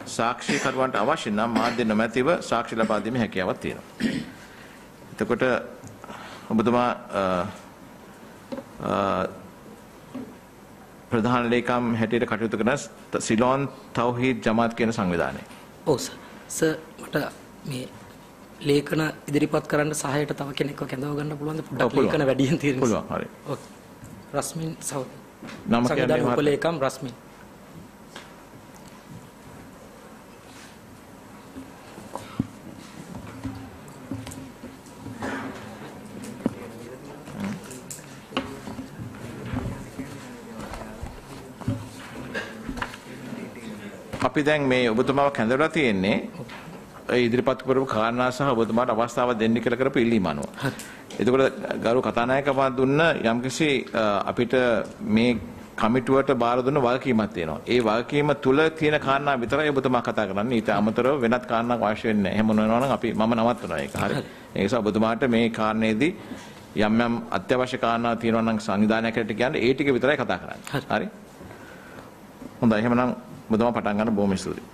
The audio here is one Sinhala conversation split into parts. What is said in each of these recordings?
සාක්ෂිකරුවන්ට අවශ්‍ය නම් මාධ්‍ය නොමැතිව සාක්ෂි ලබා දීමේ හැකියාවක් තියෙනවා. එතකොට ඔබතුමා ප්‍රධාන ලේකම් හැටියට කටයුතු කරන සිලෝන් තෞහීද් ජමාත් කියන සංවිධානය. ඔව් සර් මට මේ ලේඛන ඉදිරිපත් කරන්න සහායට තව කෙනෙක්ව කැඳව ගන්න පුළුවන්ද? පොඩ්ඩක් ලේඛන වැඩියෙන් තියෙන නිසා. පුළුවන්. හරි. ඕකේ. රස්මින් සෞද්. නම කියන්නේ උපලේකම් රස්මින්. අපි දැන් මේ ඔබතුමාව කැඳවලා තියෙන්නේ ඉදිරිපත් කරපු කාරණා සහ ඔබතුමාට අවස්ථාව දෙන්න කියලා කරපු ඉල්ලීම අනුව. එතකොට ගරු කතානායකතුමා දුන්න යම්කිසි අපිට මේ කමිටුවට බාර දුන්න වගකීමක් තියෙනවා. ඒ වගකීම තුල තියෙන කාරණා විතරයි ඔබතුමා කතා කරන්නේ. ඊට අමතරව වෙනත් කාරණාවක් අවශ්‍ය වෙන්නේ නැහැ. එහෙම නොවනවා නම් අපි මම නවත්වනවා ඒක. හරි. ඒ නිසා ඔබතුමාට මේ කාරණේදී යම් යම් අත්‍යවශ්‍ය කාරණා තියෙනවා නම් සංවිධානයකට කියන්නේ ඒ ටික විතරයි කතා කරන්නේ. හරි. හොඳයි. එහෙමනම් ඔබතුමා පටන් ගන්න බොහොම ස්තුතියි.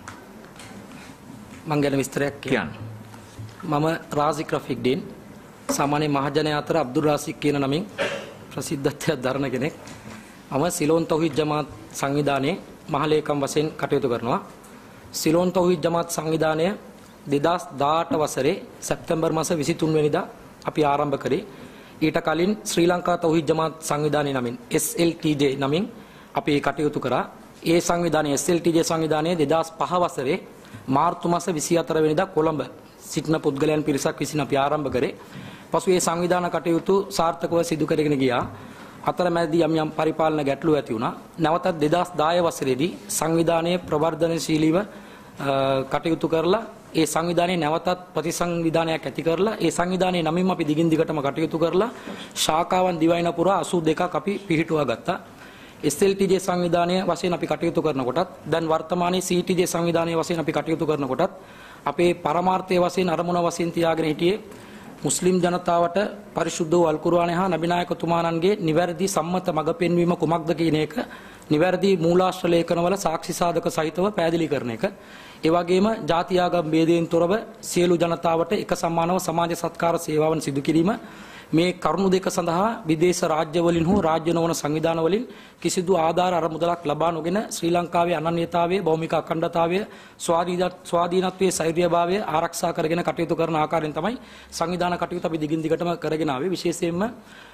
මං ගැන විස්තරයක් කියන්න. මම රාසික් රෆීක්ඩීන් සාමාන්‍ය මහජනයා අතර අබ්දුල් රාසික් කියන නමින් ප්‍රසිද්ධත්වයක් දරන කෙනෙක්. මම සිලෝන් තෞහීද් ජමාත් සංවිධානයේ මහලේකම් වශයෙන් කටයුතු කරනවා. සිලෝන් තෞහීද් ජමාත් සංවිධානය 2018 වසරේ සැප්තැම්බර් මාස 23 වෙනිදා අපි ආරම්භ කරේ. ඊට කලින් ශ්‍රී ලංකා තෞහීද් ජමාත් සංවිධානය නමින් SLTJ නමින් අපි කටයුතු කරා. ඒ සංවිධානයේ SLTJ සංවිධානයේ 2005 වසරේ මාර්තු මාස 24 වෙනිදා කොළඹ සිටින පුද්ගලයන් පිරිසක් විසින් අපි ආරම්භ කරේ. පසු ඒ සංවිධාන කටයුතු සාර්ථකව සිදු කරගෙන ගියා. අතරමැදි යම් පරිපාලන ගැටලු ඇති වුණා. නැවතත් 2010 වසරේදී සංවිධානයේ ප්‍රවර්ධනශීලීව කටයුතු කරලා ඒ සංවිධානයේ නැවතත් ප්‍රතිසංවිධානයක් ඇති කරලා ඒ සංවිධානයේ නමින්ම අපි දිගින් දිගටම කටයුතු කරලා ශාඛාවන් දිවයින පුරා 82ක් අපි පිහිටුවා ගත්තා. SLTJ සංවිධානය වශයෙන් අපි කටයුතු කරනකොටත් දැන් වර්තමානයේ CTJ සංවිධානය වශයෙන් අපි කටයුතු කරනකොටත් අපේ පරමාර්ථයේ වශයෙන් අරමුණ වශයෙන් තියාගෙන හිටියේ මුස්ලිම් ජනතාවට පරිශුද්ධ වූ අල් කුර්ආනය හා නබිනායකතුමාණන්ගේ නිවැරදි සම්මත මඟ පෙන්වීම කුමක්ද කියන එක නිවැරදි මූලාශ්‍ර ලේඛනවල සාක්ෂි සාධක සහිතව පැහැදිලි කරන එක. ඒ වගේම ಜಾති ආගම් ભેදයෙන් තොරව සියලු ජනතාවට එක සමානව සමාජ සත්කාර සේවාවන් සිදු කිරීම මේ කරුණු දෙක සඳහා විදේශ රාජ්‍යවලින් හෝ රාජ්‍ය නොවන සංවිධාන වලින් කිසිදු ආධාර අරමුදලක් ලබා නොගෙන ශ්‍රී ලංකාවේ අනන්‍යතාවය, භෞමික අඛණ්ඩතාවය, ස්වාධීනත්වයේ සෛර්යභාවය ආරක්ෂා කරගෙන කටයුතු කරන ආකාරයෙන් තමයි සංවිධාන කටයුතු අපි දිගින් දිගටම කරගෙන ආවේ. විශේෂයෙන්ම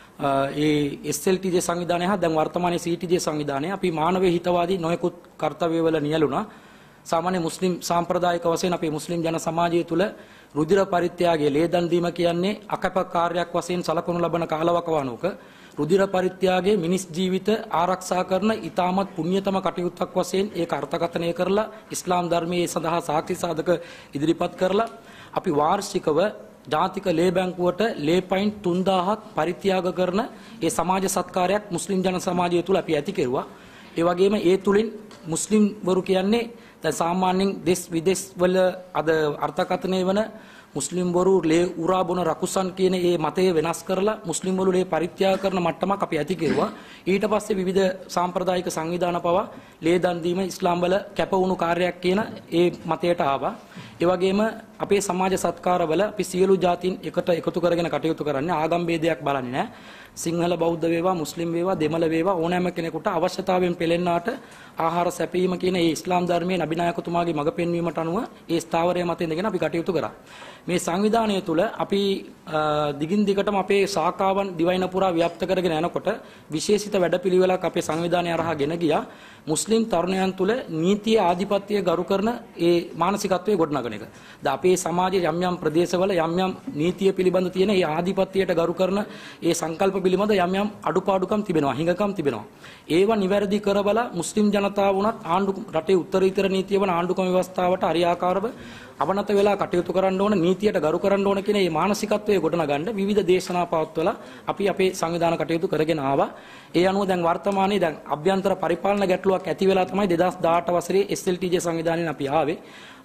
ඒ SLTJ සංවිධානය හා දැන් වර්තමානයේ CTJ සංවිධානය අපි මානවීය හිතවාදී නොයෙකුත් කාර්යවල නියැලුණා. සාමාන්‍ය මුස්ලිම් සාම්ප්‍රදායික වශයෙන් අපේ මුස්ලිම් ජන සමාජය තුළ රුධිර පරිත්‍යාගයේ ලේදන් දීම කියන්නේ අකප කාර්යයක් වශයෙන් සලකනු ලබන කාලවකවානුවක රුධිර පරිත්‍යාගයේ මිනිස් ජීවිත ආරක්ෂා කරන ඊටමත් පුණ්‍යතම කටයුත්තක් වශයෙන් ඒක අර්ථකථනය කරලා ඉස්ලාම් ධර්මයේ සඳහා සාක්ෂි සාධක ඉදිරිපත් කරලා අපි වාර්ෂිකව ජාතික ලේ බැංකුවට ලේ පයින්ට් 3000ක් පරිත්‍යාග කරන ඒ සමාජ සත්කාරයක් මුස්ලිම් ජන සමාජය තුළ අපි ඇති කෙරුවා. ඒ වගේම ඒ තුලින් මුස්ලිම් වරු කියන්නේ දැන් සාමාන්‍යයෙන් දෙස් විදේශ වල අද අර්ථකථනය වන මුස්ලිම් වරු ලේ උරා බොන රකුසන් කියන ඒ මතය වෙනස් කරලා මුස්ලිම් වරු ලේ පරිත්‍යාග කරන මට්ටමක් අපි ඇති කෙරුවා. ඊට පස්සේ විවිධ සාම්ප්‍රදායික සංවිධාන පවා ලේ දන් දීම ඉස්ලාම් වල කැප වුණු කාර්යයක් කියන ඒ මතයට ආවා. ඒ වගේම අපේ සමාජ සත්කාරවල අපි සියලු ජාතීන් එකට එකතු කරගෙන කටයුතු කරන්නේ ආගම් ભેදයක් බලන්නේ නැහැ. සිංහල බෞද්ධ වේවා මුස්ලිම් වේවා දෙමළ වේවා ඕනෑම කෙනෙකුට අවශ්‍යතාවයෙන් පෙළෙන්නාට ආහාර සැපීම කියන ඒ ඉස්ලාම් ධර්මයේ නබිනායකතුමාගේ මඟ පෙන්වීමට අනුව ඒ ස්ථාවරය මත ඉඳගෙන අපි කටයුතු කරා. මේ සංවිධානය තුළ අපි දිගින් දිගටම අපේ ශාඛාවන් දිවයින පුරා ව්‍යාප්ත කරගෙන යනකොට විශේෂිත වැඩපිළිවෙලක් අපේ සංවිධානය හරහා ගෙන ගියා. මුස්ලිම් තරුණයන් තුළ නීතිය ආධිපත්‍යය ගරු කරන ඒ මානසිකත්වයේ ගොඩනගන එක. ද අපේ සමාජයේ යම් යම් ප්‍රදේශවල යම් යම් නීතිය පිළිබඳ තියෙන ඒ ආධිපත්‍යයට ගරු කරන ඒ සංකල්ප පිළිබඳ යම් යම් අඩුපාඩුකම් තිබෙනවා, හිඟකම් තිබෙනවා. ඒවා නිවැරදි කරබලා මුස්ලිම් ජනතාව වුණත් ආණ්ඩු රටේ උත්තරීතර නීතිය වන ආණ්ඩුක්‍රම ව්‍යවස්ථාවට හරියාකාරව අවනත වෙලා කටයුතු කරන්න ඕන, නීතියට ගරු කරන්න ඕන කියන මේ මානසිකත්වයේ ගොඩනගන්න විවිධ දේශනා පවත්වලා අපි අපේ සංවිධාන කටයුතු කරගෙන ආවා. ඒ අනුව දැන් වර්තමානයේ දැන් අභ්‍යන්තර පරිපාලන ගැටලුවක් ඇති වෙලා තමයි 2018 වසරේ SLTJ සංවිධානයෙන් අපි ආවේ.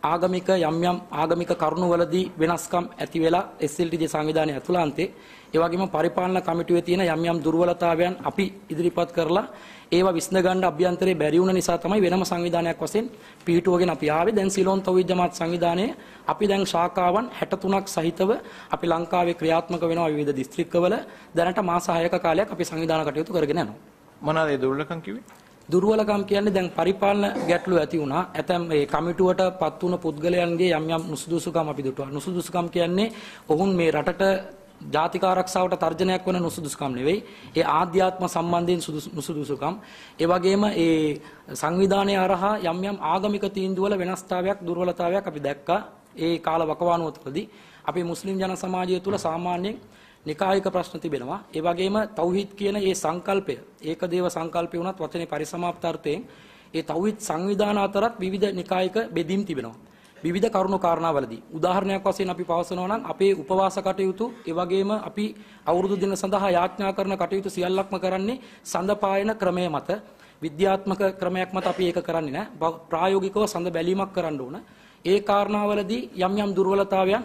ආගමික යම් ආගමික කරුණුවලදී වෙනස්කම් ඇති වෙලා SLTJ සංවිධානයේ ඇතුළාන්තේ ඒ වගේම පරිපාලන කමිටුවේ තියෙන යම් දුර්වලතාවයන් අපි ඉදිරිපත් කරලා ඒවා විසඳ ගන්න අභ්‍යන්තරේ බැරි වුණ නිසා තමයි වෙනම සංවිධානයක් වශයෙන් පිහිටුවගෙන අපි ආවේ. දැන් සිලෝන් තෞහීද් ජමාත් සංවිධානයේ අපි දැන් ශාඛාවන් 63ක් සහිතව අපි ලංකාවේ ක්‍රියාත්මක වෙනවා විවිධ දිස්ත්‍රික්කවල. දැනට මාස 6ක කාලයක් අපි සංවිධාන කටයුතු කරගෙන යනවා. මොනවාද ඒ දුර්වලකම් කිව්වේ? දුර්වලකම් කියන්නේ දැන් පරිපාලන ගැටලු ඇති වුණා. ඇතැම් මේ කමිටුවට පත් වුණ පුද්ගලයන්ගේ යම් නුසුදුසුකම් අපි දුටුවා. නුසුදුසුකම් කියන්නේ ඔවුන් මේ රටට ජාතික ආරක්ෂාවට තර්ජනයක් වන නුසුදුසුකම් නෙවෙයි. ඒ ආධ්‍යාත්ම සම්බන්ධයෙන් නුසුදුසුකම්. ඒ වගේම ඒ සංවිධානයේ අරහා යම් ආගමික තීන්දුවල වෙනස්තාවයක් දුර්වලතාවයක් අපි දැක්කා. ඒ කාල වකවානුව තුළදී අපි මුස්ලිම් ජන සමාජය තුළ සාමාන්‍යයෙන් නිකායික ප්‍රශ්න තිබෙනවා. ඒ වගේම තෞහීද් කියන ඒ සංකල්පය ඒකදේව සංකල්පය වුණත් වචනේ පරිසමාප්තාර්ථයෙන් ඒ තෞහීද් සංවිධාන අතරත් විවිධ නිකායික බෙදීම් තිබෙනවා. විවිධ කරුණු කාරණාවලදී උදාහරණයක් වශයෙන් අපි පවසනවා නම් අපේ උපවාස කටයුතු ඒ වගේම අපි අවුරුදු දින සඳහා යාඥා කරන කටයුතු සියල්ලක්ම කරන්නේ සඳ පායන ක්‍රමය මත විද්‍යාත්මක ක්‍රමයක් මත අපි ඒක කරන්නේ නැහැ. ප්‍රායෝගිකව සඳ බැලීමක් කරන්න ඕන. ඒ කාරණාවලදී යම් දුර්වලතාවයන්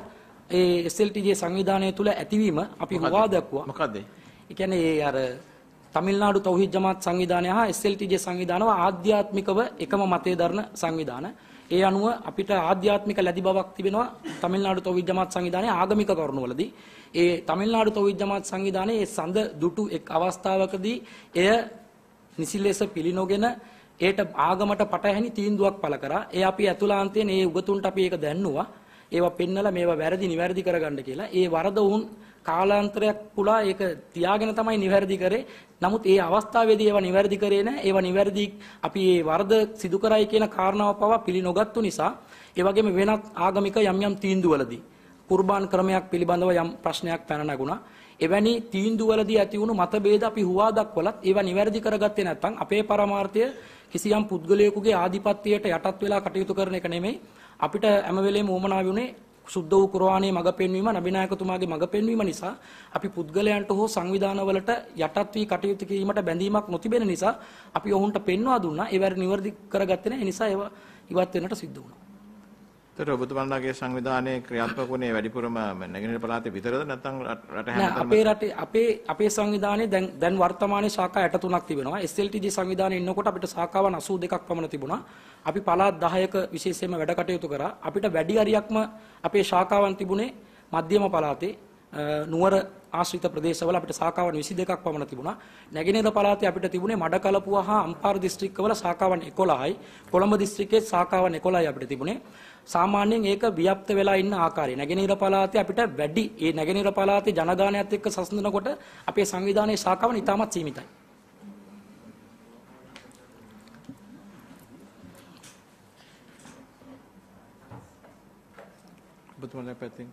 ඒ SLTJ සංවිධානය තුළ ඇතිවීම අපි හොවා දැක්වුවා. මොකද්ද? ඒ කියන්නේ ඒ අර තමිල්නාඩු තෞහීද් ජමාත් සංවිධානය හා SLTJ සංවිධානව ආධ්‍යාත්මිකව එකම මතය දරන සංවිධාන. ඒ අනුව අපිට ආධ්‍යාත්මික ලැබි බවක් තිබෙනවා තමිල්නාඩු තෞහීද් ජමාත් සංවිධානයේ ආගමික කරුණවලදී. ඒ තමිල්නාඩු තෞහීද් ජමාත් සංවිධානයේ ඒ සඳ දුටු එක් අවස්ථාවකදී එය නිසි ලෙස පිළිනොගෙන ඒට ආගමට පටහැනි තීන්දුවක් පළ කරා. ඒ අපි ඇතුළාන්තයෙන් ඒ උගතුන්ට අපි ඒක දැන්නුවා. ඒවා පෙන්නලා මේවා වැරදි නිවැරදි කරගන්න කියලා. ඒ වරද වුන් කාලාන්තරයක් පුරා ඒක තියාගෙන තමයි නිවැරදි කරේ. නමුත් ඒ අවස්ථාවේදී ඒවා නිවැරදි කරේ නැහැ. ඒවා නිවැරදි අපි ඒ වරද සිදු කරයි කියන කාරණාව පවා පිළිනොගත්තු නිසා ඒ වගේම වෙනත් ආගමික යම් තීන්දුවලදී කුර්බාන් ක්‍රමයක් පිළිබඳව යම් ප්‍රශ්නයක් පැන නගුණා. එවැනි තීන්දුවලදී ඇති වුණු මතභේද අපි හුවා දක්වලත් ඒවා නිවැරදි කරගත්තේ නැත්නම් අපේ පරමාර්ථය කිසියම් පුද්ගලයෙකුගේ ආධිපත්‍යයට යටත් වෙලා කටයුතු කරන එක නෙමෙයි. අපිට හැම වෙලේම උවමනා වුණේ සුද්ධ වූ කුර්ආනයේ මඟ පෙන්වීම නබිනායකතුමාගේ මඟ පෙන්වීම නිසා අපි පුද්ගලයන්ට හෝ සංවිධානවලට යටත් වී කටයුතු කිරීමට බැඳීමක් නොතිබෙන නිසා අපි ඔවුන්ට පෙන්වා දුන්නා. ඒවැර නිවැරදි කරගත්තේ නැහැ. ඒ නිසා ඒවා ඉවත් වෙන්නට සිද්ධ වුණා. ඒතර ඔබතුමාලගේ සංවිධානයේ ක්‍රියාත්මක වුණේ වැඩිපුරම නැගෙනහිර පළාතේ විතරද නැත්නම් රට හැමතැනම? අපේ රටේ අපේ සංවිධානයේ දැන් වර්තමානයේ ශාඛා 63ක් තිබෙනවා. SLTJ සංවිධානයේ ඉන්නකොට අපිට ශාඛාවන් 82ක් පමණ තිබුණා. අපි පළාත් 10ක විශේෂයෙන්ම වැඩ කටයුතු කරා. අපිට වැඩි හරියක්ම අපේ ශාඛාවන් තිබුණේ මධ්‍යම පළාතේ නුවර ආශ්‍රිත ප්‍රදේශවල අපිට ශාඛාවන් 22ක් පමණ තිබුණා. නැගෙනහිර පළාතේ අපිට තිබුණේ මඩකලපුව හා අම්පාර දිස්ත්‍රික්කවල ශාඛාවන් 11යි. කොළඹ දිස්ත්‍රික්කයේ ශාඛාවන් 11යි අපිට තිබුණේ. සාමාන්‍යයෙන් ඒක ව්‍යාප්ත වෙලා ඉන්න ආකාරය. නැගෙනහිර පළාතේ අපිට වැඩි ඒ නැගෙනහිර පළාතේ ජනගහනයත් එක්ක සසඳනකොට අපේ සංවිධානයේ ශාඛාවන් ඉතාමත් සීමිතයි. ඔබතුමාලා පැත්තෙන්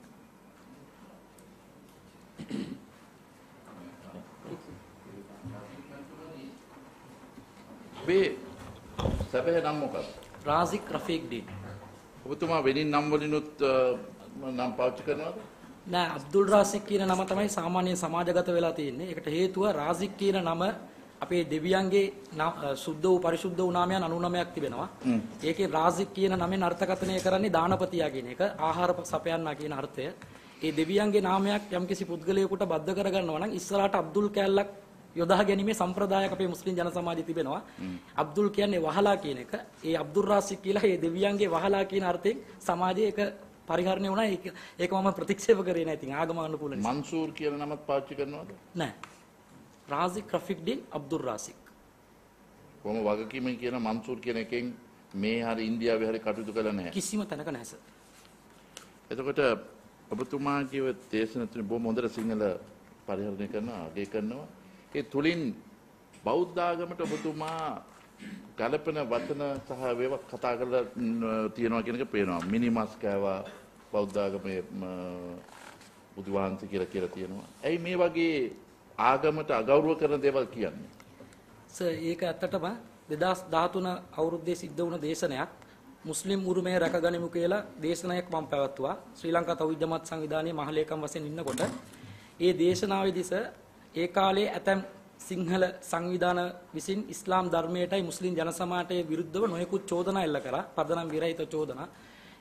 මේ සැබෑ නම මොකක්ද? රාසික් රෆීක් ඩීන්. ඔබතුමා වෙනින් නම් වලිනුත් නම් පාවිච්චි කරනවද? නෑ, අබ්දුල් රාසික් කියන නම තමයි සාමාන්‍ය සමාජගත වෙලා තියෙන්නේ. ඒකට හේතුව රාසික් කියන නම අපේ දෙවියන්ගේ සුද්ධ වූ පරිශුද්ධ වූ නාමයන් 99ක් තිබෙනවා. ඒකේ රාසික් කියන නමෙන් අර්ථකථනය කරන්නේ දානපතියා කියන එක. ආහාර සපයන්නා කියන අර්ථය. ඒ දෙවියන්ගේ නාමයක් යම්කිසි පුද්ගලයෙකුට බද්ධ කරගන්නවා නම් ඉස්සරහට අබ්දුල් කැලලක් යොදා ගැනීමේ සම්ප්‍රදායක් අපේ මුස්ලිම් ජන සමාජයේ තිබෙනවා. අබ්දුල් කියන්නේ වහලා කියන එක. ඒ අබ්දුල් රාසික් කියලා ඒ දෙවියන්ගේ වහලා කියන අර්ථයෙන් සමාජයේ ඒක පරිහරණය වුණා. ඒක මම ප්‍රතික්ෂේප කරේ නැහැ. ඉතින් ආගම අනුකූල නිසා. මන්සූර් කියන නමත් පාවිච්චි කරනවද? නැහැ. රාසික් රෆීක් ඩීන් අබ්දුල් රාසික්. කොහොම වගකීමෙන් කියන මන්සූර් කියන එකෙන් මේ හරි ඉන්දියාවේ හරි කටයුතු කළා නැහැ. කිසිම තැනක නැහැ සර්. එතකොට ඔබතුමාගේ දේශන තුන බොහොම හොඳට සිංහල පරිහරණය කරනවා, අගය කරනවා. ඒ තුලින් බෞද්ධ ආගමට ඔබතුමා ගලපන වචන සහ වේවා කතා කරලා තියෙනවා කියන එක පේනවා. මිනිමස් කෑවා බෞද්ධ ආගමේ බුදුවහන්සේ කියලා තියෙනවා. ඇයි මේ වගේ ආගමට අගෞරව කරන දේවල් කියන්නේ? සර්, ඒක ඇත්තටම 2013 අවුරුද්දේ සිද්ධ වුණ දේශනයක්. මුස්ලිම් උරුමය රැකගනිමු කියලා දේශනාවක් මම පැවැත්තුවා. ශ්‍රී ලංකා තෞහීද් ජමාත් සංවිධානයේ මහලේකම් වශයෙන් ඉන්නකොට ඒ දේශනාවේදී සර් ඒ කාලේ ඇතැම් සිංහල සංවිධාන විසින් ඉස්ලාම් ධර්මයටයි මුස්ලිම් ජන සමාජයට විරුද්ධව නොයෙකුත් චෝදනා එල්ල කරා. පදනම් විරහිත චෝදනා.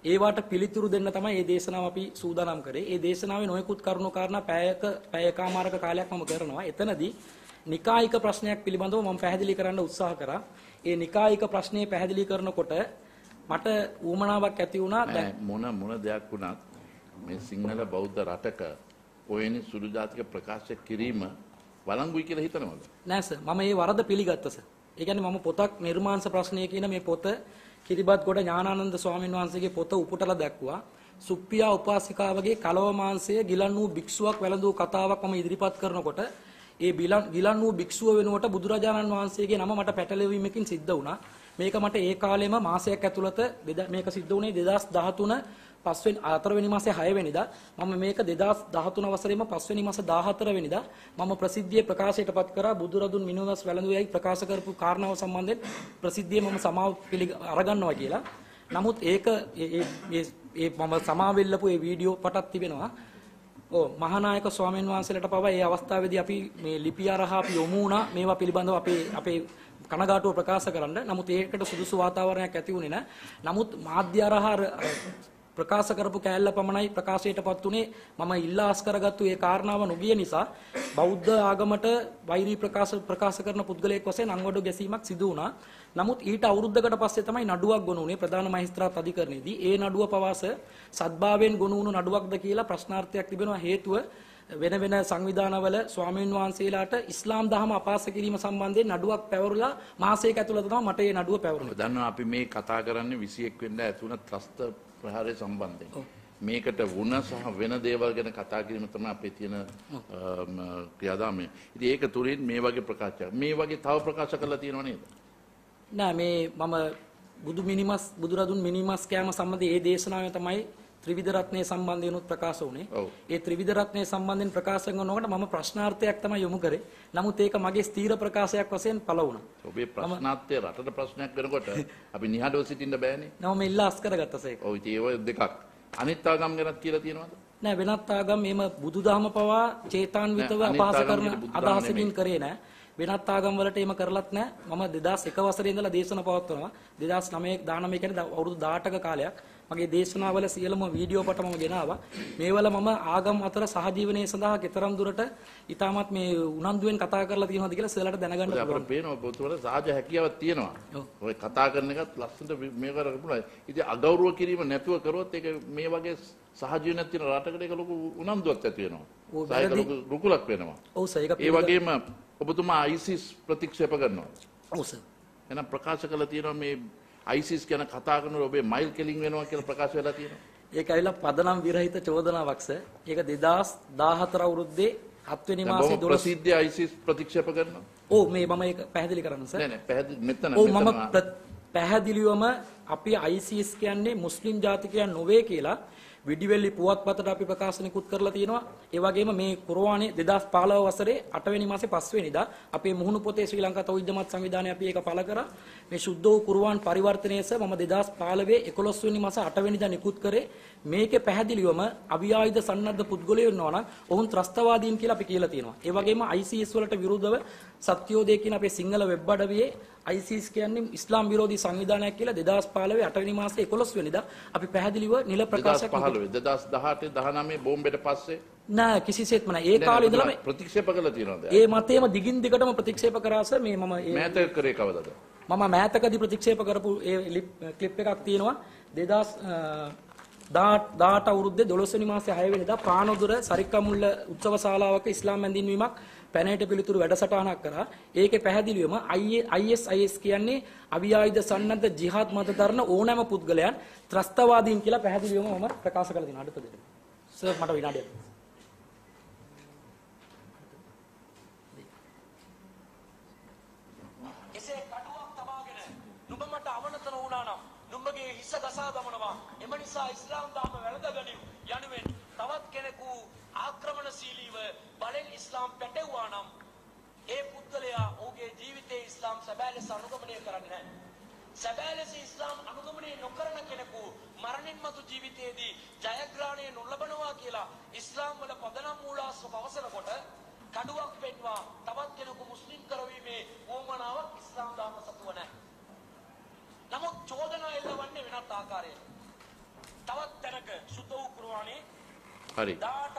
ඒවට පිළිතුරු දෙන්න තමයි මේ දේශනාව අපි සූදානම් කරේ. මේ දේශනාවේ නොයෙකුත් කරුණු කාරණා පැයකමාරක කාලයක් මම කරනවා. එතනදී නිකායික ප්‍රශ්නයක් පිළිබඳව මම පැහැදිලි කරන්න උත්සාහ කරා. ඒ නිකායික ප්‍රශ්නේ පැහැදිලි කරනකොට මට ඌමනාවක් ඇති වුණා. දැන් මොන දෙයක් වුණත් මේ සිංහල බෞද්ධ රටක ඔයනි සුළු ජාතික ප්‍රකාශ කිරීම වළංගුයි කියලා හිතනවද? නෑ සර්. මම මේ වරද පිළිගත්තා සර්. ඒ කියන්නේ මම පොතක් නිර්මාංශ ප්‍රශ්නය කියන මේ පොත කිරිබත්ගොඩ ඥානානන්ද ස්වාමීන් වහන්සේගේ පොත උපුටලා දැක්වුවා. සුප්පියා උපාසිකාවගේ කලව මාංශය ගිලන් වූ භික්ෂුවක් වැළඳූ කතාවක් මම ඉදිරිපත් කරනකොට ඒ ගිලන් වූ භික්ෂුව වෙනුවට බුදුරජාණන් වහන්සේගේ නම මට පැටලෙවීමකින් සිද්ධ වුණා. මේක මට ඒ කාලෙම මාසයක් ඇතුළත මේක සිද්ධ වුණේ 2013 4 වෙනි මාසේ 6 වෙනිදා. මම මේක 2013 වසරේම 5 වෙනි මාසේ 14 වෙනිදා මම ප්‍රසිද්ධියේ ප්‍රකාශයටපත් කරා. බුදුරදුන් මිනුවස් වැළඳුවයි ප්‍රකාශ කරපු කාරණාව සම්බන්ධයෙන් ප්‍රසිද්ධියේ මම සමාව අරගන්නවා කියලා. නමුත් ඒක මම සමාවෙල්ලපු ඒ වීඩියෝ පටක් තිබෙනවා. මහානායක ස්වාමීන් වහන්සේලාට පවා ඒ අවස්ථාවේදී අපි මේ ලිපි අරහා අපි යොමු වුණා මේවා පිළිබඳව අපේ කනගාටුව ප්‍රකාශ කරන්න. නමුත් ඒකට සුදුසු වාතාවරණයක් ඇති වුණේ නැහැ. නමුත් මාධ්‍ය අරහා ප්‍රකාශ කරපු කෑල්ල පමණයි ප්‍රකාශයටපත් උනේ. මම ඉල්ලාස් කරගත්තු ඒ කාරණාව නොගිය නිසා බෞද්ධ ආගමට වෛරී ප්‍රකාශ කරන පුද්ගලයෙක් වශයෙන් අංගොඩ ගැසීමක් සිදු වුණා. නමුත් ඊට අවුරුද්දකට පස්සේ තමයි නඩුවක් ගොනු වුණේ ප්‍රධාන මහේස්ත්‍රාත් අධිකරණයේදී. ඒ නඩුව පවාස සද්භාවයෙන් ගොනු වුණු නඩුවක්ද කියලා ප්‍රශ්නාර්ථයක් තිබෙනවා. හේතුව වෙන වෙන සංවිධානවල ස්වාමීන් වහන්සේලාට ඉස්ලාම් දහම අපහාස කිරීම සම්බන්ධයෙන් නඩුවක් පැවරුලා මාසයක ඇතුළත තමයි මට මේ නඩුව පැවරුනේ. දන්නවා අපි මේ කතා කරන්නේ 21 වෙනිදා ඇතුණ ත්‍රස්ත ප්‍රහාරය සම්බන්ධයෙන්. මේකට වුණ සහ වෙන දේවල් ගැන කතා කිරීම තමයි අපේ තියෙන ක්‍රියාදාමය. ඉතින් ඒක තුලින් මේ වගේ ප්‍රකාශයක් මේ වගේ තව ප්‍රකාශ කරලා තියෙනව නේද? නෑ මේ මම බුදුරදුන් මිනිමස් කෑම සම්බන්ධයෙන් ඒ දේශනාවේ තමයි ත්‍රිවිධ රත්නයේ සම්බන්ධයෙන් උත් ප්‍රකාශ වුණේ. ඒ ත්‍රිවිධ රත්නයේ සම්බන්ධයෙන් ප්‍රකාශ කරනකොට මම ප්‍රශ්නාර්ථයක් තමයි යොමු කරේ. නමුත් ඒක මගේ ස්ථීර ප්‍රකාශයක් වශයෙන් පළ වුණා. ඔබේ ප්‍රශ්නාර්ථය රටට ප්‍රශ්නයක් වෙනකොට අපි නිහඬව සිටින්න බෑනේ. නම මම ඉල්ලාස් කරගත්තා සේක. ඔව් ඉතින් ඒව දෙකක්. අනිත් ආගම් ගැනත් කියලා තියෙනවද? නෑ වෙනත් ආගම් මේම බුදුදහම පවා චේතාන්විතව අපහාස කරන අදහසකින් කරේ නෑ. වෙනත් ආගම් වලට එහෙම කරලත් නෑ. මම 2001 වසරේ ඉඳලා දේශන පවත්වනවා. 2019 කියන්නේ අවුරුදු 18ක කාලයක්. මගේ දේශනාවල සියලුම වීඩියෝ පට මම ගෙනාවා. මේවල මම ආගම් අතර සහජීවනයේ සඳහා කතරම් දුරට ඊටමත් මේ උනන්දුවෙන් කතා කරලා තියෙනවද කියලා සෙලට දැනගන්න පුළුවන්. අපිට පේනවා පොතවල සාජ හැකියාවක් තියෙනවා. ඔය කතා කරන එකත් ලස්සනට මේ කරලා පුළුවන්. ඉතින් අගෞරව කිරීම නැතුව කරොත් ඒක මේ වගේ සහජීවනයක් තියෙන රටකට ඒක ලොකු උනන්දුවක් ඇති වෙනවා. ඒක ලොකු රුකුලක් වෙනවා. ඔව් සර්. ඒ වගේම ඔබතුමා ISIS ප්‍රතික්ෂේප කරනවා. ඔව් සර්. එහෙනම් ප්‍රකාශ කළා තියෙනවා මේ ISIS ගැන කතා කරනකොට ඔබේ මයිල් කෙලින් වෙනවා කියලා ප්‍රකාශ වෙලා තියෙනවා. ඒක ඇවිල්ලා පදනම් විරහිත චෝදනාවක් සර්. ඒක 2014 අවුරුද්දේ 7 වෙනි මාසේ 12 ප්‍රසිද්ධ ISIS ප්‍රතික්ෂේප කරනවා. ඔව් මේ මම ඒක පැහැදිලි කරන්න සර්. නෑ පැහැදිලි මෙතන ඔව් මම පැහැදිලිවම අපි ISIS කියන්නේ මුස්ලිම් ජාතිකයන් නොවේ කියලා විඩිවෙල්ලි පුවත්පතට අපි ප්‍රකාශනකුත් කරලා තියෙනවා. ඒ වගේම මේ කුර්ආනයේ 2015 වසරේ 8 වෙනි මාසේ 5 වෙනිදා අපේ මුහුණු පොතේ ශ්‍රී ලංකා තෞහිද් ජමාත් සංවිධානය අපි ඒක පළ කරා. මේ සුද්ධ වූ කුර්ආන් පරිවර්තනයේස මම 2015 11 වෙනි මාසේ 8 වෙනිදා නිකුත් කරේ. මේකේ පැහැදිලිවම අවියායුධ සන්නද්ධ පුද්ගලයෝ ඉන්නවා නම් ඔවුන් ත්‍රස්තවාදීන් කියලා අපි කියලා තියෙනවා. ඒ වගේම ISIS වලට විරුද්ධව සත්‍යෝදය කියන අපේ සිංහල වෙබ් අඩවියේ ISIS කියන්නේ ඉස්ලාම් විරෝධී සංවිධානයක් කියලා 2015 8 වෙනි මාසේ 11 වෙනිදා අපි පැහැදිලිව නිල ප්‍රකාශයක් 2018 19 බෝම්බෙට පස්සේ නෑ කිසිසේත්ම නෑ. ඒ කාලේ ඉඳලම ප්‍රතික්ෂේප කළා තියෙනවද? ඒ මතේම දිගින් දිගටම ප්‍රතික්ෂේප කරා සර්. මේ මම මෑත කරේ කවදද? මම මෑතකදී ප්‍රතික්ෂේප කරපු ඒ ක්ලිප් එකක් තියෙනවා 2018 අවුරුද්දේ 12 වෙනි මාසේ 6 වෙනිදා පානදුර සරික්කමුල්ල උත්සව ශාලාවක ඉස්ලාම් ඇඳින්වීමක් පැනයට පිළිතුරු වැඩසටහනක් කරා. ඒකේ පැහැදිලිවම ISIS කියන්නේ අවියායුධ සන්නද්ධ ජිහාද් මත දරන ඕනෑම පුද්ගලයන් ත්‍රස්තවාදීන් කියලා පැහැදිලිවම මම ප්‍රකාශ කරලා තියෙනවා. අඩට දෙන්න. සර් මට විනාඩියක්. එසේ කඩුවක් තබාගෙන නුඹ මට අවනතන වුණා නම් නුඹගේ හිස ගසා දමනවා. එම නිසා ඉස්ලාම් දහම වැළඳගනිමු යනුවෙන් තවත් කෙනෙකු ආක්‍රමණශීලීව බලෙන් ඉස්ලාම් පැටවුවා නම් ඒ පුද්ගලයා ඔහුගේ ජීවිතයේ ඉස්ලාම් සැබෑ ලෙස අනුගමනය කරන්නේ නැහැ. සැබෑ ලෙස ඉස්ලාම් අනුගමනය නොකරන කෙනෙකු මරණින් මතු ජීවිතයේදී ජයග්‍රහණය නොලබනවා කියලා ඉස්ලාම් වල පදනම් මූලාශ්‍ර පවසනකොට කඩුවක් පෙන්වා තවත් කෙනෙකු මුස්ලිම් කරවීමේ වොමනාවක් ඉස්ලාම් ධර්ම සතුව නැහැ. නමුත් චෝදනා එල්ලවන්නේ වෙනත් ආකාරයකට. තවත් තැනක සුද්ධ වූ කුර්ආනයේ හරි.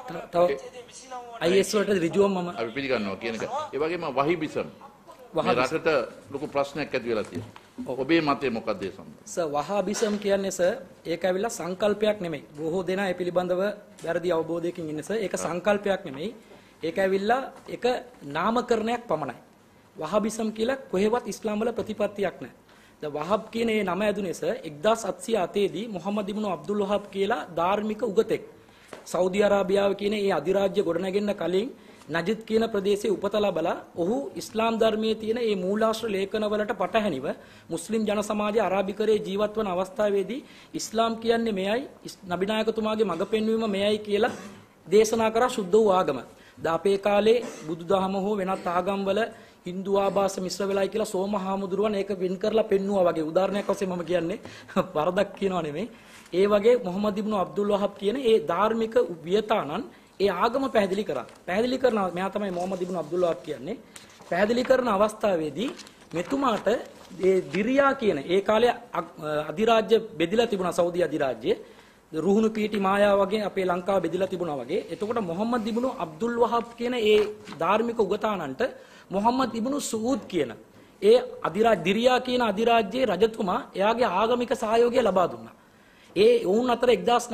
තව IS වලට ඍජුවම මම අපි පිළිගන්නවා කියන එක. ඒ වගේම වහිබිසම්. මේ රටට ලොකු ප්‍රශ්නයක් ඇති වෙලා තියෙනවා. ඔබේ මතය මොකක්ද ඒ සම්බන්ධව? සර් වහාබිසම් කියන්නේ සර් ඒක ඇවිල්ලා සංකල්පයක් නෙමෙයි. බොහෝ දෙනා ඒ පිළිබඳව වැරදි අවබෝධයකින් ඉන්නේ සර්. ඒක සංකල්පයක් නෙමෙයි. ඒක ඇවිල්ලා ඒක නාමකරණයක් පමණයි. වහාබිසම් කියලා කොහෙවත් ඉස්ලාම් වල ප්‍රතිපත්තියක් නැහැ. ද වහබ් කියන ඒ නම ඇදුනේ සර් 1808 දී මොහම්මද් ඉබ්නු අබ්දුල් වහබ් කියලා ධාර්මික උගතෙක් සෞදි අරාබියාව කියන ඒ අධිරාජ්‍ය ගොඩනැගෙන්න කලින් නජද් කියන ප්‍රදේශයේ උපත ලබලා ඔහු ඉස්ලාම් ධර්මයේ තියෙන ඒ මූලාශ්‍ර ලේඛනවලට පටහැනිව මුස්ලිම් ජන සමාජය අරාබිකරේ ජීවත් වන අවස්ථාවේදී ඉස්ලාම් කියන්නේ මෙයයි නබිනායකතුමාගේ මඟ පෙන්වීම මෙයයි කියලා දේශනා කරා සුද්ධ වූ ආගම. අපේ කාලේ බුදුදහම හෝ වෙනත් ආගම්වල හින්දු ආభాස මිශ්‍ර වෙලයි කියලා සෝමහාමුදුරුවන් ඒක වින් කරලා පෙන්නුවා වගේ උදාහරණයක් වශයෙන් මම කියන්නේ වරදක් කියනවා නෙමෙයි. ඒ වගේ මොහම්මද් ඉබ්නු අබ්දුල් වහබ් කියන ඒ ධාර්මික වියතානන් ඒ ආගම පැහැදිලි කරා. පැහැදිලි කරන මෙයා තමයි මොහම්මද් ඉබ්නු අබ්දුල් වහබ් කියන්නේ. පැහැදිලි කරන අවස්ථාවේදී මෙතුමාට ඒ දිරියා කියන ඒ කාලේ අධිරාජ්‍ය බෙදිලා තිබුණා සෞදි අධිරාජ්‍යය. රුහුණු පීටි මායා වගේ අපේ ලංකාව බෙදිලා තිබුණා වගේ. එතකොට මොහම්මද් ඉබ්නු අබ්දුල් වහබ් කියන ඒ ධාර්මික උගතානන්ට මොහම්මද් ඉබ්නු සූද් කියන ඒ දිරියා කියන අධිරාජ්‍යයේ රජතුමා එයාගේ ආගමික සහයෝගය ලබා දුන්නා. ඒ වුන් අතර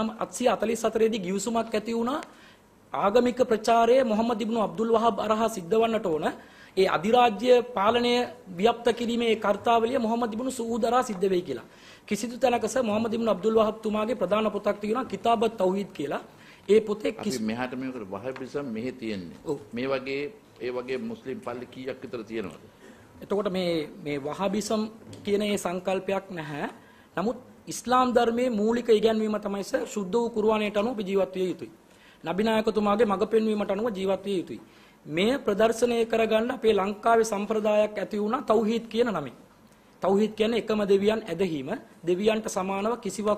1844 දී ගිවිසුමක් ඇති වුණා. ආගමික ප්‍රචාරයේ මොහම්මද් ඉබ්නු අබ්දුල් වහබ් අරහා සිද්ධ වන්නට ඕන. ඒ අධිරාජ්‍ය පාලනය ව්‍යාප්ත කිරීමේ කාර්යාවලිය මොහම්මද් ඉබ්නු සූද් අරහා සිද්ධ වෙයි කියලා. කිසිදු තැනකස මොහම්මද් ඉබ්නු අබ්දුල් වහබ් තුමාගේ ප්‍රධාන පොතක් තියෙනවා කිතාබ් තෞහීද් කියලා. ඒ පොතේ අපි මෙහාට මේකට වහබිසම් මෙහි තියෙන්නේ. මේ වගේ ඒ වගේ මුස්ලිම් පල්ලි කීයක් විතර තියෙනවද? එතකොට මේ වහබිසම් කියන ඒ සංකල්පයක් නැහැ. නමුත් ඉස්ලාම් ධර්මයේ මූලික ඉගැන්වීම තමයි සුද්ධ වූ කුර්ආනයට අනුව ජීවත් විය යුතුයි. නබිනායකතුමාගේ මඟ පෙන්වීමට අනුව ජීවත් විය යුතුයි. මේ ප්‍රදර්ශනය කරගන්න අපේ ලංකාවේ සම්ප්‍රදායක් ඇති වුණා තෞහීද් කියන නමින්. තෞහීද් කියන්නේ එකම දෙවියන් ඇදහිීම, දෙවියන්ට සමානව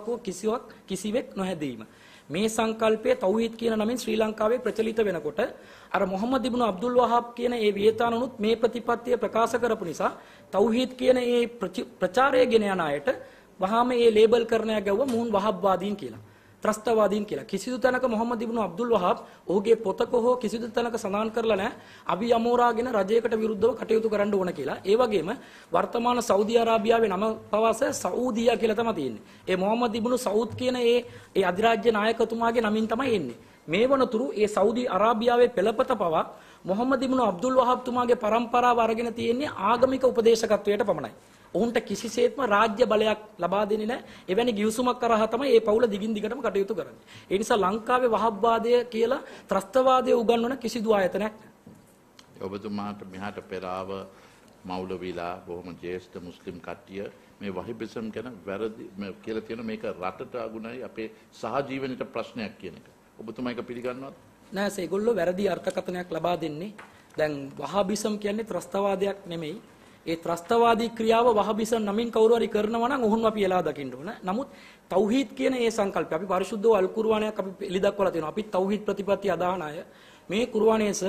කිසිවෙක් නොහැදීම. මේ සංකල්පයේ තෞහීද් කියන නමින් ශ්‍රී ලංකාවේ ප්‍රචලිත වෙනකොට අර මොහම්මද් ඉබ්නු අබ්දුල් වහබ් කියන ඒ වියතානුනුත් මේ ප්‍රතිපත්තිය ප්‍රකාශ කරපු නිසා තෞහීද් කියන ඒ ප්‍රචාරය ගෙන යන අයට වහාම ඒ ලේබල් කරණයක් ගැව්වා මුන් වහබ්වාදීන් කියලා. ත්‍රස්තවාදීන් කියලා. කිසිදු තැනක මොහම්මද් ඉබ්නු අබ්දුල් වහබ් ඔහුගේ පොතක හෝ කිසිදු තැනක සඳහන් කරලා නැහැ අබි යමෝරාගෙන රජයකට විරුද්ධව කටයුතු කරන්න ඕන කියලා. ඒ වගේම වර්තමාන සෞදි අරාබියාවේ නම පවාස සෞදියා කියලා තමයි තියෙන්නේ. ඒ මොහම්මද් ඉබ්නු සෞද් කියන ඒ අධිරාජ්‍ය නායකතුමාගේ නමින් තමයි එන්නේ. මේ වනතුරු ඒ සෞදි අරාබියාවේ පෙළපත පවා මොහම්මද් ඉබ්නු අබ්දුල් වහබ් තුමාගේ පරම්පරාව අරගෙන තියෙන්නේ ආගමික උපදේශකත්වයට පමණයි. ඔවුන්ට කිසිසේත්ම රාජ්‍ය බලයක් ලබා දෙන්නේ නැහැ. එවැනි ගිවිසුමක් කරා තමයි මේ පවුල දිගින් දිගටම කටයුතු කරන්නේ. ඒ නිසා ලංකාවේ වහබ්වාදය කියලා ත්‍රස්තවාදය උගන්වන කිසිදු ආයතනයක් නැහැ. ඔබතුමාට මෙහාට පෙර ආව මෞලවිලා බොහොම ජ්‍යෙෂ්ඨ මුස්ලිම් කට්ටිය මේ වහිබිසම් ගැන වැරදි කියලා තියෙන මේක රටට අගුණයි අපේ සහජීවනයේ ප්‍රශ්නයක් කියන එක. ඔබතුමා ඒක පිළිගන්නවද? නෑ ඒගොල්ලෝ වැරදි අර්ථකථනයක් ලබා දෙන්නේ. දැන් වහබිසම් කියන්නේ ත්‍රස්තවාදයක් නෙමෙයි. ඒ ත්‍රස්තවාදී ක්‍රියාව වහබිසම් නමින් කවුරු හරි කරනවා නම් ඔහුන් අපි එලා දකින්න ඕන. නමුත් තෞහීද් කියන ඒ සංකල්පය අපි පරිශුද්ධ අල් කුර්ආනයක් අපි එළිදක්වලා තියෙනවා. අපි තෞහීද් ප්‍රතිපත්ති අදහන අය මේ කුර්ආනයේස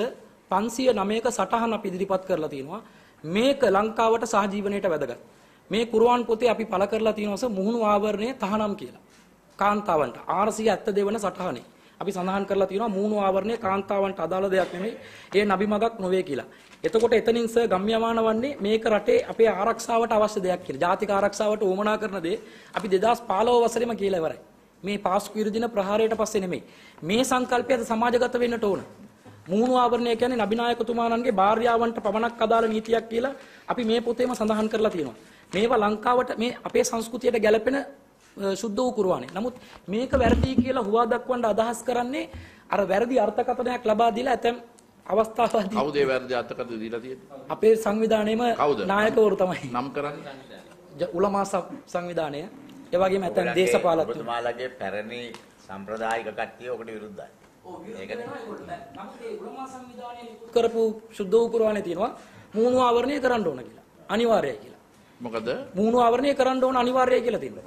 509ක සටහන අපි ඉදිරිපත් කරලා තියෙනවා. මේක ලංකාවට සහජීවනයට වැදගත්. මේ කුර්ආන් පොතේ අපි පළ කරලා තියෙනවා මුහුණු ආවරණය තහනම් කියලා. කාන්තාවන්ට 472 වන සටහනේ අපි සඳහන් කරලා තියෙනවා මුහුණු ආවරණය කාන්තාවන්ට අදාළ දෙයක් නෙමෙයි. ඒ නබි මගක් නොවේ කියලා. එතකොට එතනින් ගම්‍යමාන වන්නේ මේක රටේ අපේ ආරක්ෂාවට අවශ්‍ය දෙයක් කියලා. ජාතික ආරක්ෂාවට උවමනා කරන දේ අපි 2015 වසරේම කියලා ඉවරයි. මේ පාස්කු ඉරදින ප්‍රහාරයට පස්සේ නෙමෙයි. මේ සංකල්පයද සමාජගත වෙන්නට ඕන. මුහුණු ආවරණය කියන්නේ නබිනායකතුමාණන්ගේ භාර්යාවන්ට පමණක් අදාළ නීතියක් කියලා අපි මේ පොතේම සඳහන් කරලා තියෙනවා. මේවා ලංකාවට මේ අපේ සංස්කෘතියට ගැළපෙන සුද්ධ වූ කුර්ආනේ. නමුත් මේක වැරදි කියලා හුවා දක්වන්න අදහස් කරන්නේ අර වැරදි අර්ථකථනයක් ලබා දීලා ඇතැම් අවස්ථාවදී කවුද ඒ වැරදි අර්ථකථන දීලා තියෙන්නේ? අපේ සංවිධානයේම නායකවරු තමයි. නම් කරන්නේ උලමා සංවිධානය. ඒ වගේම ඇතැම් දේශපාලකතුමා. ඔබතුමාලගේ පැරණි සම්ප්‍රදායික කට්ටිය ඔකට විරුද්ධයි. ඒකද? නමුත් ඒ උලමා සංවිධානයේ නිකුත් කරපු සුද්ධ වූ කුර්ආනේ තියෙනවා මුහුණු ආවරණය කරන්න ඕන කියලා. අනිවාර්යයි කියලා. මොකද? මුහුණු ආවරණය කරන්න ඕන අනිවාර්යයි කියලා තියෙනවා.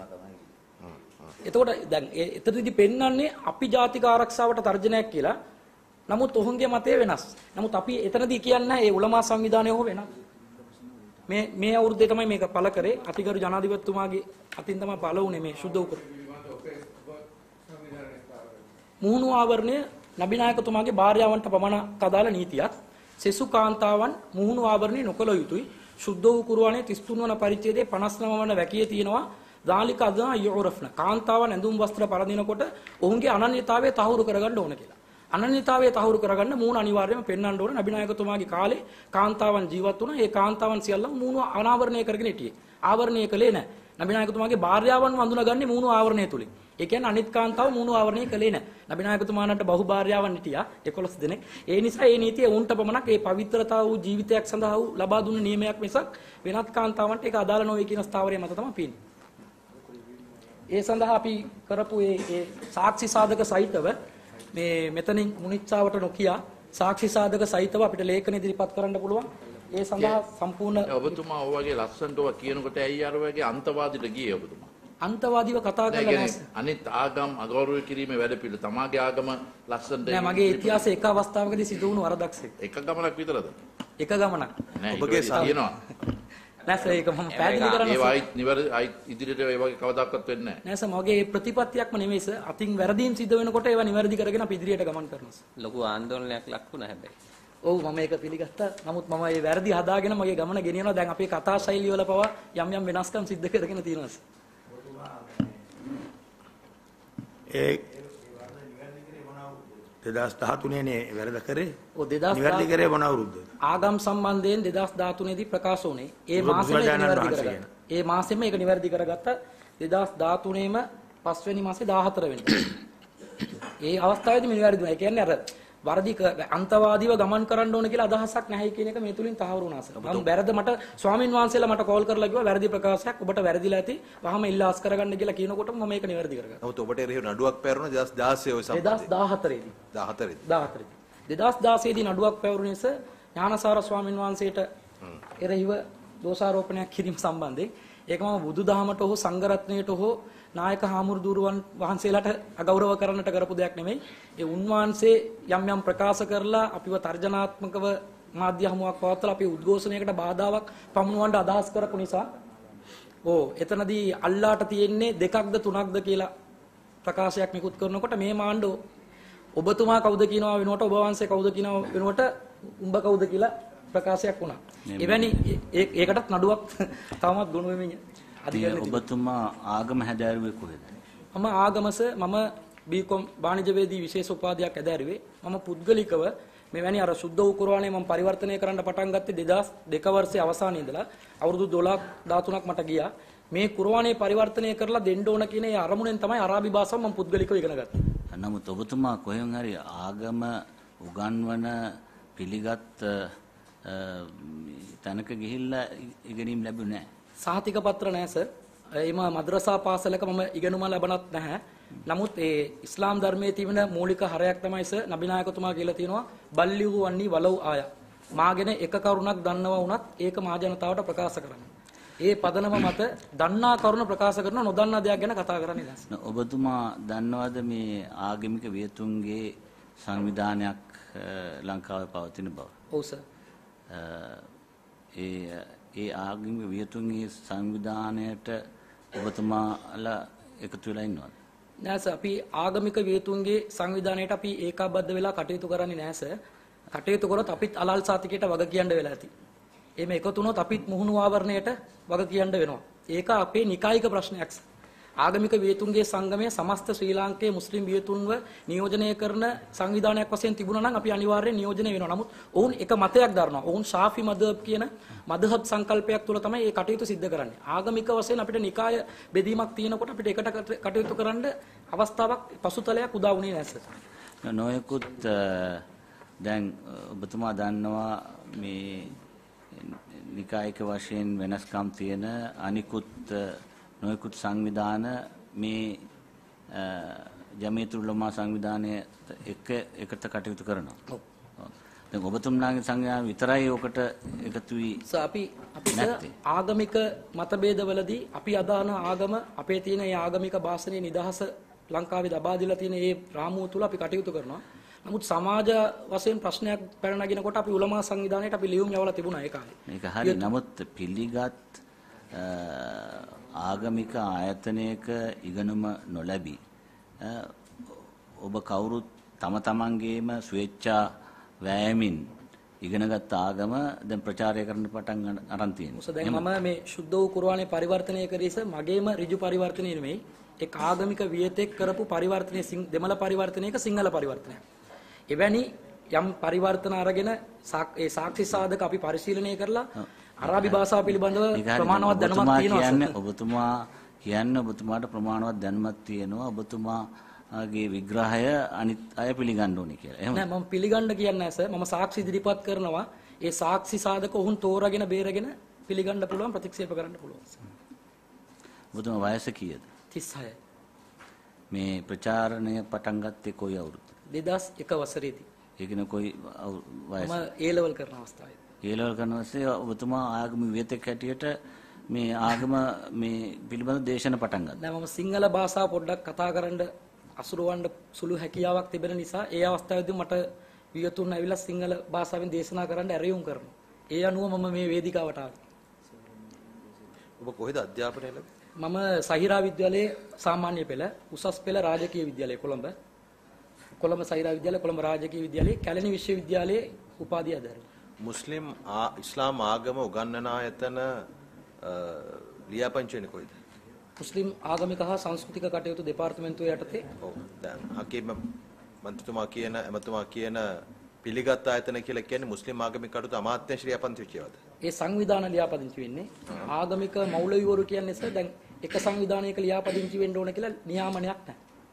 එතකොට දැන් එතනදී පෙන්වන්නේ අපි ජාතික ආරක්ෂාවට තර්ජනයක් කියලා. නමුත් ඔහුගේ මතය වෙනස්. නමුත් අපි එතනදී කියන්නේ ඒ උලමා සංවිධානය හො වෙනස්. මේ අවුරුද්දේ තමයි මේක පළ කරේ. අතිගරු ජනාධිපතිතුමාගේ අතින් තමයි පළ වුණේ මේ සුද්ධ උකුර. මුහුණු ආවරණය නබිනායකතුමාගේ භාර්යාවන්ට පමණක් අදාළ නීතියක්. සෙසු කාන්තාවන් මුහුණු ආවරණය නොකළ යුතුයි. සුද්ධ වූ කුර්ආනයේ 33 වන පරිච්ඡේදයේ 59 වන වැකියේ තියෙනවා ذාලික අදා යුරෆ්න. කාන්තාවන් ඇඳුම් වස්ත්‍ර පරදිනකොට ඔවුන්ගේ අනන්‍යතාවය තහවුරු කරගන්න ඕන කියලා. අනන්‍යතාවය තහවුරු කරගන්න මූණ අනිවාර්යයෙන්ම පෙන්වන්න ඕන. නබිනායකතුමාගේ කාලේ කාන්තාවන් ජීවත් වුණා. ඒ කාන්තාවන් සියල්ලම මූණ අනාවරණය කරගෙන හිටියේ. ආවරණය කළේ නැහැ. නබිනායකතුමාගේ භාර්යාවන් වඳුනගන්නේ මූණ ආවරණය තුලින්. ඒ කියන්නේ අනිත් කාන්තාව මූණ ආවරණය කළේ නැහැ. නබිනායකතුමාණන්ට බහු භාර්යාවන් හිටියා 11 දෙනෙක්. ඒ නිසා මේ නීතිය උන්ට පමණක් ඒ පවිත්‍රතාව වූ ජීවිතයක් සඳහා වූ ලබා දුන්න නියමයක් මිසක් වෙනත් කාන්තාවන්ට ඒක අදාළ නොවේ කියන ස්ථාවරය මත තමයි පින්නේ. ඒ සඳහා අපි කරපු ඒ සාක්ෂි සාධක සහිතව මේ මෙතනින් මුනිච්චාවට නොකිය සාක්ෂි සාධක සහිතව අපිට ලේඛන ඉදිරිපත් කරන්න පුළුවන්. ඒ සඳහා සම්පූර්ණ ඔබතුමා ඔය වගේ ලස්සනට ඔය කියනකොට ඇයි අර වගේ අන්තවාදීට ගියේ ඔබතුමා? අන්තවාදීව කතා කරලා නැහැ. අනිත් ආගම් අගෞරව කිරීමේ වැඩ පිළිවෙල තමාගේ ආගම ලස්සනට නෑ මගේ ඉතිහාසයේ එක අවස්ථාවකදී සිදු වුණු වරදක්සේ. එක ගමනක් විතරද? එක ගමනක්. ඔබගේ තියෙනවා. නෑ සර් ඒක මම පැහැදිලි කරන්න ඒ වයි නිවැරදි ඉදිරියට ඒ වගේ කවදාකවත් වෙන්නේ නැහැ. නෑ සර් මගේ ප්‍රතිපත්තියක්ම නෙමෙයි සර්. අතින් වැරදීම් සිද්ධ වෙනකොට ඒවා නිවැරදි කරගෙන අපි ඉදිරියට ගමන් කරනවා සර්. ලොකු ආందోලනයක් ලක් වුණා හැබැයි. ඔව් මම ඒක පිළිගත්තා. නමුත් මම මේ වැරදි හදාගෙන මගේ ගමන ගෙනියනවා. දැන් අපේ කතා ශෛලිය වල පවා යම් යම් වෙනස්කම් සිද්ධ කරගෙන තියෙනවා සර්. ඒ 2013 නේ වැරද කරේ. ඔව් 2013 නිවැරදි කරේ මොන අවුරුද්දද? ආගම් සම්බන්ධයෙන් 2013 දී ප්‍රකාශ වුණේ. ඒ මාසෙම නිවැරදි කරගත්තා. ඒ මාසෙම ඒක නිවැරදි කරගත්තා. 2013ෙම 5 වෙනි මාසේ 14 වෙනිදා. ඒ අවස්ථාවේදී නිවැරදි වුණා. ඒ කියන්නේ අර වර්ධි අන්තවාදීව ගමන් කරන්න ඕන කියලා අදහසක් නැහැ කියන එක මේ තුලින් තහවුරු වුණා සර්. මම වැරද්ද මට ස්වාමින් වහන්සේලා මට කෝල් කරලා කිව්වා වැරදි ප්‍රකාශයක් ඔබට වැරදිලා ඇති. වහම ඉල්ලාස් කරගන්න කියලා කියනකොට මම මේක නිවැරදි කරගත්තා. නමුත් ඔබට එරෙහිව නඩුවක් පැවරුණ 2016 ඔය සම්බන්ධයෙන් 2014 දී. 2014 දී නඩුවක් පැවරුණේ සර් ඥානසාර ස්වාමින් වහන්සේට එරෙහිව දෝෂාරෝපණයක් කිරීම සම්බන්ධයෙන්. ඒක මම බුදුදහමට හෝ සංඝරත්නයට හෝ නායක හාමුදුරුවන් වහන්සේලාට අගෞරව කරන්නට කරපු දෙයක් නෙමෙයි. ඒ උන්වහන්සේ යම් යම් ප්‍රකාශ කරලා අපිව තර්ජනාත්මකව මාධ්‍ය හමුවක් පවත්වලා අපි උද්ඝෝෂණයකට බාධාවක් පමුණුවන්න අදහස් කරපු නිසා එතනදී අල්ලාට තියෙන්නේ දෙකක්ද තුනක්ද කියලා ප්‍රකාශයක් නිකුත් කරනකොට මේ මාණ්ඩෝ ඔබතුමා කවුද කියනවා වෙනුවට ඔබ වහන්සේ කවුද කියනවා වෙනුවට උඹ කවුද කියලා ප්‍රකාශයක් වුණා. එවැනි ඒකටත් නඩුවක් තවමත් ගොනු වෙමින් ඔබතුමා ආගම හැදෑරුවේ කොහෙද? මම ආගමස මම බීකොම් වාණිජවේදී විශේෂ උපාධියක් හැදෑරුවේ. මම පුද්ගලිකව මෙවැනි අර සුද්ධ වූ කුර්ආනය මම පරිවර්තනය කරන්න පටන් ගත්තේ 2002 වර්ෂයේ අවසානයේ ඉඳලා අවුරුදු 12ක් 13ක් මට ගියා. මේ කුර්ආනය පරිවර්තනය කරලා දෙන්න ඕන කියන ඒ අරමුණෙන් තමයි අරාබි භාෂාව මම පුද්ගලිකව ඉගෙන ගත්තේ. නමුත් ඔබතුමා කොහෙන් හරි ආගම උගන්වන පිළිගත් තැනක ගිහිල්ලා ඉගෙනීම් ලැබුණේ නැහැ. සහතික පත්‍ර නැහැ සර්. එම මද්රසා පාසලක මම ඉගෙනුම ලැබනත් නැහැ. නමුත් ඒ ඉස්ලාම් ධර්මයේ තියෙන මූලික හරයක් තමයි සර් නබිනායකතුමා කියලා තියෙනවා බල්ලිහු වන්නි වලව් ආය. මාගෙන එක කරුණක් දන්නවා වුණත් ඒක මහ ජනතාවට ප්‍රකාශ කරන්න. ඒ පදනම මත දන්නා කරුණ ප්‍රකාශ කරන නොදන්නා දෙයක් ගැන කතා කරන්නේ නැහැ. ඔබතුමා දන්නවද මේ ආගමික වියතුන්ගේ සංවිධානයක් ලංකාවේ පවතින බව? ඔව් සර්. ඒ ආගමික වියතුන්ගේ සංවිධානයට ඔබතුමාලා එකතු වෙලා ඉන්නවද? නෑ සර් අපි ආගමික වියතුන්ගේ සංවිධානයට අපි ඒකාබද්ධ වෙලා කටයුතු කරන්නේ නෑ සර්. කටයුතු කරොත් අපිත් අලල් සාතිකයට වග කියන්න වෙලා ඇති. එහෙම එකතු වුණොත් අපිත් මුහුණු ආවරණයට වග කියන්න වෙනවා. ඒක අපේ නිකායික ප්‍රශ්නයක් සර්. ආගමික වියතුන්ගේ සංගමය සමස්ත ශ්‍රී ලාංකේය මුස්ලිම් වියතුන්ව නියෝජනය කරන සංවිධානයක් වශයෙන් තිබුණා නම් අපි අනිවාර්යෙන් නියෝජනය වෙනවා. නමුත් ඔවුන් එක මතයක් දරනවා. ඔවුන් ශාෆි මදහබ් කියන මදහබ් සංකල්පයක් තුළ තමයි මේ කටයුතු සිද්ධ කරන්නේ. ආගමික වශයෙන් අපිට නිකාය බෙදීමක් තියෙනකොට අපිට එකට කටයුතු කරන්න අවස්ථාවක් පසුතලයක් උදා වුණේ නැහැ සර්. නොයෙකුත් දැන් ඔබතුමා දන්නවා මේ නිකායික වශයෙන් වෙනස්කම් තියෙන අනිකුත් නොයෙකුත් සංවිධාන මේ ජමීයතුල් උලමා සංවිධානය එකට කටයුතු කරනවා. ඔව්. දැන් ඔබතුමාගේ සංවිධානය විතරයි ඔකට එකතු වී අපි ආගමික මතභේදවලදී අපි අදාන ආගම අපේ තියෙන ඒ ආගමික භාෂණයේ නිදහස ලංකාවේ දබා දීලා තියෙන ඒ රාමුව තුල අපි කටයුතු කරනවා. නමුත් සමාජ වශයෙන් ප්‍රශ්නයක් පැන නගිනකොට අපි උලමා සංවිධානයට අපි ලියුම් යවලා තිබුණා ඒ කාලේ. මේක හරි. නමුත් පිළිගත් ආගමික ආයතනයක ඉගෙනුම නොලැබී ඔබ කවුරුත් තම තමන්ගේම ස්වේච්ඡා වෑයමින් ඉගෙනගත් ආගම දැන් ප්‍රචාරය කරන්න පටන් අරන් තියෙනවා. දැන් මම මේ ශුද්ධ වූ කුර්ආනයේ පරිවර්තනය කරේස මගේම ඍජු පරිවර්තනය නෙමෙයි. ඒ ආගමික වියතෙක් කරපු පරිවර්තනයේ දෙමළ පරිවර්තනයක සිංහල පරිවර්තනයක්. එවැනි යම් පරිවර්තන අරගෙන ඒ සාක්ෂි සාධක අපි පරිශීලනය කරලා අරාබි භාෂාව පිළිබඳව ප්‍රමාණවත් දැනුමක් තියෙනවා. ඔබතුමා කියන්නේ ඔබතුමාට ප්‍රමාණවත් දැනුමක් තියෙනවා. ඔබතුමාගේ විග්‍රහය අනිත් අය පිළිගන්න ඕනේ කියලා. එහෙමද? නෑ මම පිළිගන්න කියන්නේ නැහැ සර්. මම සාක්ෂි ඉදිරිපත් කරනවා. ඒ සාක්ෂි සාධක උහුන් තෝරාගෙන බේරගෙන පිළිගන්න පුළුවන් ප්‍රතික්ෂේප කරන්න පුළුවන්. ඔබතුමා වයස කීයද? 36. මේ ප්‍රචාරණය පටන් ගත්තේ කොයි අවුරුද්ද? 2001 වසරේදී. ඒ කියන්නේ කොයි වයස? මම A level කරන අවස්ථාවේ. A level කරන අවස්ථාවේ ඔබතුමා ආගම විවේතක හැටියට මේ ආගම මේ පිළිබඳ දේශන පටන් ගත්තා. නෑ මම සිංහල භාෂාව පොඩ්ඩක් කතා කරන්න අසුරවන්න සුළු හැකියාවක් තිබෙන නිසා ඒ අවස්ථාවේදී මට වියතුන් ඇවිල්ලා සිංහල භාෂාවෙන් දේශනා කරන්න ඇරයුම් කරනවා. ඒ අනුව මම මේ වේදිකාවට ආවා. ඔබ කොහෙද අධ්‍යාපනය ලැබුවේ? මම සහිරා විද්‍යාලයේ සාමාන්‍ය පෙළ, උසස් පෙළ රාජකීය විද්‍යාලය කොළඹ සහිරා විද්‍යාලය, කොළඹ රාජකීය විද්‍යාලයේ, කැලණි විශ්වවිද්‍යාලයේ උපාධිය අධ්‍යයනය. ඉස්ලාම් ආගම උගන්වන ආයතන ලියාපදිංචි වෙන්නේ කොයිද? මුස්ලිම් ආගමික හා සංස්කෘතික කටයුතු දෙපාර්තමේන්තුව යටතේ. ඔව්. දැන් හකීම් මන්ත්‍රීතුමා කියන එමතුමා කියන පිළිගත් ආයතන කියලා කියන්නේ මුස්ලිම් ආගමික කටයුතු අමාත්‍යාංශ ලියාපදිංචි වෙච්ච ඒවාද? ඒ සංවිධාන ලියාපදිංචි වෙන්නේ ආගමික මෞලවිවරු කියන්නේ සර් දැන් එක සංවිධානයක ලියාපදිංචි වෙන්න ඕන කියලා නියාමනයක් නැහැ.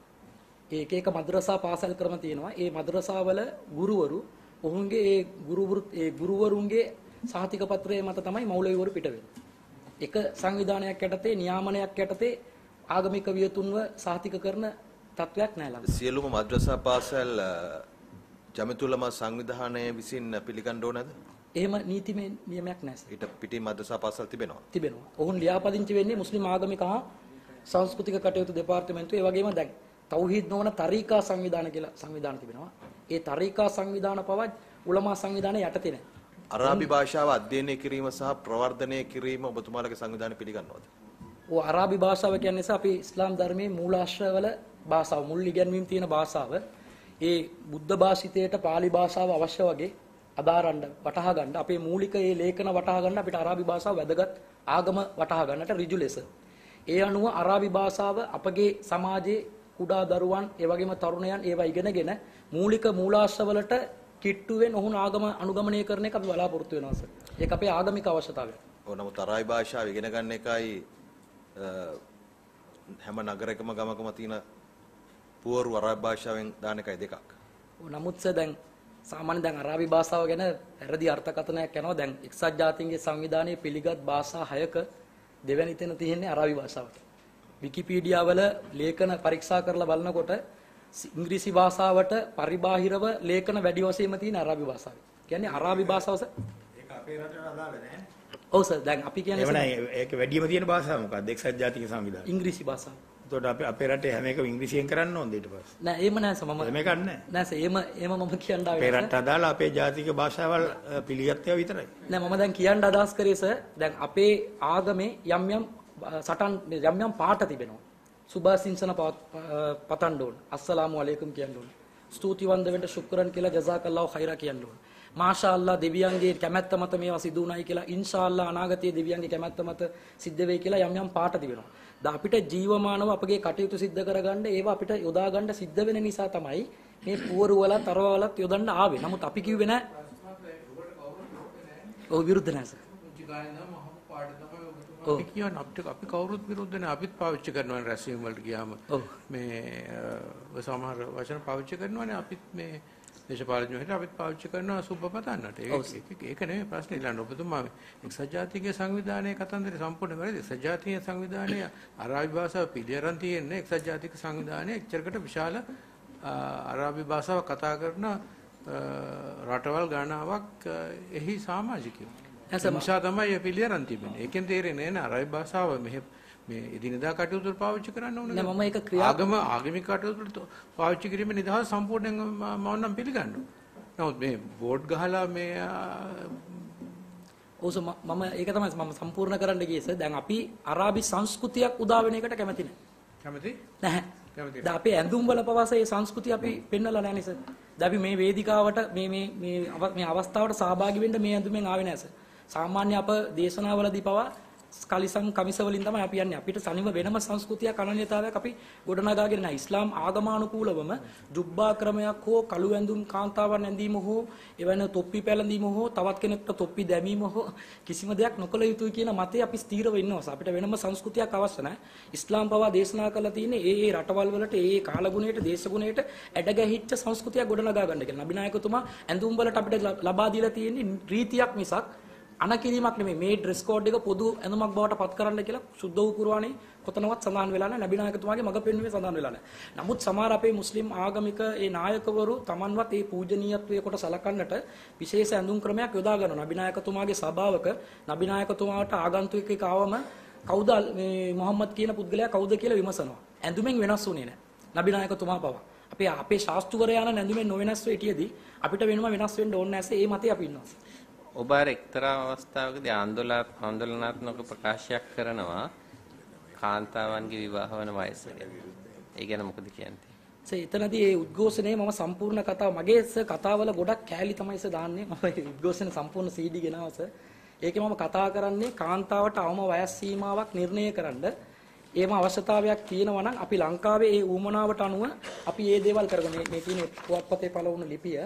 ඒක මද්රසා පාසල් ක්‍රම තියෙනවා. ඒ මද්රසාවල ගුරුවරු ඔවුන්ගේ ඒ ගුරුවරුන්ගේ සහතික පත්‍රය මත තමයි මෞලවිවරු පිට වෙන්නේ. එක සංවිධානයක් යටතේ නියාමනයක් යටතේ ආගමික වියතුන්ව සහතික කරන තත්වයක් නැහැ ළඟ. සියලුම මද්රසා පාසල් ජමිතුලම සංවිධානයේ විසින් පිළිගන්න ඕනද? එහෙම නීතිමය නියමයක් නැහැ. ඊට පිටින් මද්රසා පාසල් තිබෙනවා. තිබෙනවා. ඔවුන් ලියාපදිංචි වෙන්නේ මුස්ලිම් ආගමික හා සංස්කෘතික කටයුතු දෙපාර්තමේන්තුව. ඒ වගේම දැන් තෞහීද් නොවන තරීකා සංවිධාන කියලා සංවිධාන තිබෙනවා. ඒ තරීකා සංවිධාන පවා උලමා සංවිධානය යටතේ නැහැ. අරාබි භාෂාව අධ්‍යයනය කිරීම සහ ප්‍රවර්ධනය කිරීම ඔබතුමාලගේ සංවිධානය පිළිගන්නවද? ඔව් අරාබි භාෂාව කියන්නේ අපි ඉස්ලාම් ධර්මයේ මූලාශ්‍රවල භාෂාව මුල් ඉගැන්වීම් තියෙන භාෂාව. ඒ බුද්ධ භාෂිතයට පාලි භාෂාව අවශ්‍ය වගේ අදාරන්න වටහා ගන්න අපේ මූලික ඒ ලේඛන වටහා ගන්න අපිට අරාබි භාෂාව වැදගත් ආගම වටහා ගන්නට ඍජු ලෙස. ඒ අනුව අරාබි භාෂාව අපගේ සමාජයේ කුඩා දරුවන් ඒ වගේම තරුණයන් ඒවා ඉගෙනගෙන මූලික මූලාශ්‍රවලට කිට්ටුවෙන් ඔවුන් ආගම අනුගමනය කරන එක අපි බලාපොරොත්තු වෙනවා සර්. ඒක අපේ ආගමික අවශ්‍යතාවය. ඔව් නමුත් අරාබි භාෂාව ඉගෙන ගන්න එකයි හැම නගරයකම ගමකම තියෙන පුවරු අරාබි භාෂාවෙන් දාන එකයි දෙකක්. ඔව් නමුත් සර් දැන් සාමාන්‍ය දැන් අරාබි භාෂාව ගැන වැරදි අර්ථකථනයක් යනවා. දැන් එක්සත් ජාතීන්ගේ සංවිධානයේ පිළිගත් භාෂා 6ක දෙවැනි තැන තියෙන්නේ අරාබි භාෂාවට. විකිපීඩියා වල ලේඛන පරීක්ෂා කරලා බලනකොට ඉංග්‍රීසි භාෂාවට පරිබාහිරව ලේඛන වැඩි වශයෙන්ම තියෙන අරාබි භාෂාවයි. කියන්නේ අරාබි භාෂාව සර් ඒක අපේ රටට අදාළ නැහැ. ඔව් සර් දැන් අපි කියන්නේ එහෙම නැහැ. ඒක වැඩිම තියෙන භාෂාව මොකක්ද? එක්සත් ජාතික සංවිධානය. ඉංග්‍රීසි භාෂාව. එතකොට අපේ රටේ හැම එකම ඉංග්‍රීසියෙන් කරන්න ඕනද ඊට පස්සේ? නෑ එහෙම නෑ සර් මම එහෙම එකක් නැහැ. නෑ සර් එහෙම මම කියන්න ආවේ අපේ රටට අදාළ අපේ ජාතික භාෂාවල් පිළිගත්තේවා විතරයි. නෑ මම දැන් කියන්න අදහස් කරේ සර් දැන් අපේ ආගමේ යම් යම් පාට තිබෙනවා. සුභාසිංසන පතන්න ඕන. අස්සලාමු අලයිකුම් කියන්න ඕන. ස්තුතිවන්ත වෙන්න ශුක්‍රන් කියලා ජසාකල්ලාහ් khairan කියන්න ඕන. මාෂාඅල්ලාහ් දෙවියන්ගේ කැමැත්ත මත මේවා සිදු වුණයි කියලා ඉන්ෂාඅල්ලාහ් අනාගතයේ දෙවියන්ගේ කැමැත්ත මත සිද්ධ වෙයි කියලා යම් පාට තිබෙනවා. දැන් අපිට ජීවමානව අපගේ කටයුතු සිද්ධ කරගන්න ඒවා අපිට යොදා ගන්න සිද්ධ වෙන නිසා තමයි මේ පුවරු වලත් තරවලත් යොදන්න ආවේ. නමුත් අපි කිව්වේ නෑ. ඔව් විරුද්ධ නෑ සර්. අපි කියන්නේ අපි කවුරුත් විරුද්ධ නැහැ. අපිත් පාවිච්චි කරනවා රැස්වීම වලට ගියාම. මේ සමහර වචන පාවිච්චි කරනවානේ අපිත් මේ දේශපාලඥයෝ හිට අපිත් පාවිච්චි කරනවා සුබ පතන්නට. ඒක නෙමෙයි ප්‍රශ්නේ. ඊළඟ ඔබතුමා එක්සත් ජාතික සංවිධානයේ කතන්දරේ සම්පූර්ණ වැරදි. එක්සත් ජාතික සංවිධානයේ අරාබි භාෂාව පිළිඅරන් තියෙන්නේ එක්සත් ජාතික සංවිධානයේ එච්චරකට විශාල අරාබි භාෂාව කතා කරන රටවල් ගණනාවක් එහි සමාජිකයෝ. නිසා තමයි පිළිඅරන් තිබෙන්නේ. ඒකෙන් තේරෙන්නේ නෑ අරාබි භාෂාව මේ එදිනදා කටයුතු වල පාවිච්චි කරන්න ඕනේ. නෑ මම ඒක ආගමික කටයුතු වල පාවිච්චි කිරීමේ නිදහස සම්පූර්ණයෙන් මම නම් පිළිගන්නවා. නමුත් මේ බෝඩ් ගහලා මේ ඔව් මම ඒක තමයි මම සම්පූර්ණ කරන්න ගියේ සර්. දැන් අපි අරාබි සංස්කෘතියක් උදා වෙන එකට කැමති නැහැ. කැමති? නැහැ. කැමතියි. දැන් අපේ ඇඳුම් වල පවාස ඒ සංස්කෘතිය අපි පෙන්නලා නැහැ නේද? දැන් අපි මේ වේදිකාවට මේ අවස්ථාවට සහභාගී වෙන්න මේ ඇඳුමෙන් ආවේ නැහැ සර්. සාමාන්‍ය අප දේශනාවලදී පවා කලිසම් කමිස වලින් තමයි අපි යන්නේ. අපිට සනිව වෙනම සංස්කෘතියක් අනන්‍යතාවයක් අපි ගොඩනගාගෙන නැහැ. ඉස්ලාම් ආගමානුකූලවම ජුබ්බා ක්‍රමයක් හෝ කළු ඇඳුම් කාන්තාවන් ඇඳීම හෝ එවැන තොප්පි පැලඳීම හෝ තවත් කෙනෙක්ට තොප්පි දැමීම හෝ කිසිම දෙයක් නොකළ යුතුයි කියන මතය අපි ස්ථීරව ඉන්නවා. අපිට වෙනම සංස්කෘතියක් අවශ්‍ය නැහැ. ඉස්ලාම් පවා දේශනා කරලා තියෙන්නේ ඒ රටවල් වලට ඒ කාලගුණයට දේශගුණයට ඇඩගැහිච්ච සංස්කෘතියක් ගොඩනගා ගන්න කියලා. නබිනායකතුමා ඇඳුම් වලට අපිට ලබා දීලා තියෙන්නේ රීතියක් මිසක් අනකිරීමක් නෙමෙයි. මේ ඩ්‍රෙස් කෝඩ් එක පොදු ඇඳුමක් බවට පත් කරන්න කියලා සුද්ධ වූ කුර්ආනයේ කොතනවත් සඳහන් වෙලා නැහැ. නබිනායකතුමාගේ මඟ පෙන්වීමේ සඳහන් වෙලා නැහැ. නමුත් සමහර අපේ මුස්ලිම් ආගමික ඒ නායකවරු Tamanවත් ඒ පූජනීයත්වයේ කොට සලකන්නට විශේෂ ඇඳුම් ක්‍රමයක් යොදා ගන්නවා. නබිනායකතුමාගේ සභාවක නබිනායකතුමාට ආගන්තුකෙක් ආවම කවුද මේ මොහම්මද් කියන පුද්ගලයා කවුද කියලා විමසනවා. ඇඳුමෙන් වෙනස් වුණේ නැහැ. නබිනායකතුමා පවා. අපේ ශාස්ත්‍රවරයාණන් ඇඳුමෙන් නොවෙනස් වෙටියේදී අපිට වෙනම වෙනස් වෙන්න ඕනේ නැසේ. ඒ මතය අපි ඉන්නවා. ඔබ අර එක්තරා අවස්ථාවකදී ආందోලනාත්මක ප්‍රකාශයක් කරනවා කාන්තාවන්ගේ විවාහ වන වයස ගැන. ඒ ගැන මොකද කියන්නේ? එතනදී ඒ උද්ඝෝෂණයේ මම සම්පූර්ණ කතාව මගේ කතාවල ගොඩක් කෑලි තමයි දාන්නේ. මම උද්ඝෝෂණ සම්පූර්ණ CD ගෙනාවස. ඒකේ මම කතා කරන්නේ කාන්තාවට අවම වයස් සීමාවක් නිර්ණය කරන්න ඒම අවශ්‍යතාවයක් තියෙනවා නම් අපි ලංකාවේ ඒ ඌමනාවට අනුව අපි මේ දේවල් කරගෙන මේ තියෙන පුවත්පතේ පළවුණු ලිපිය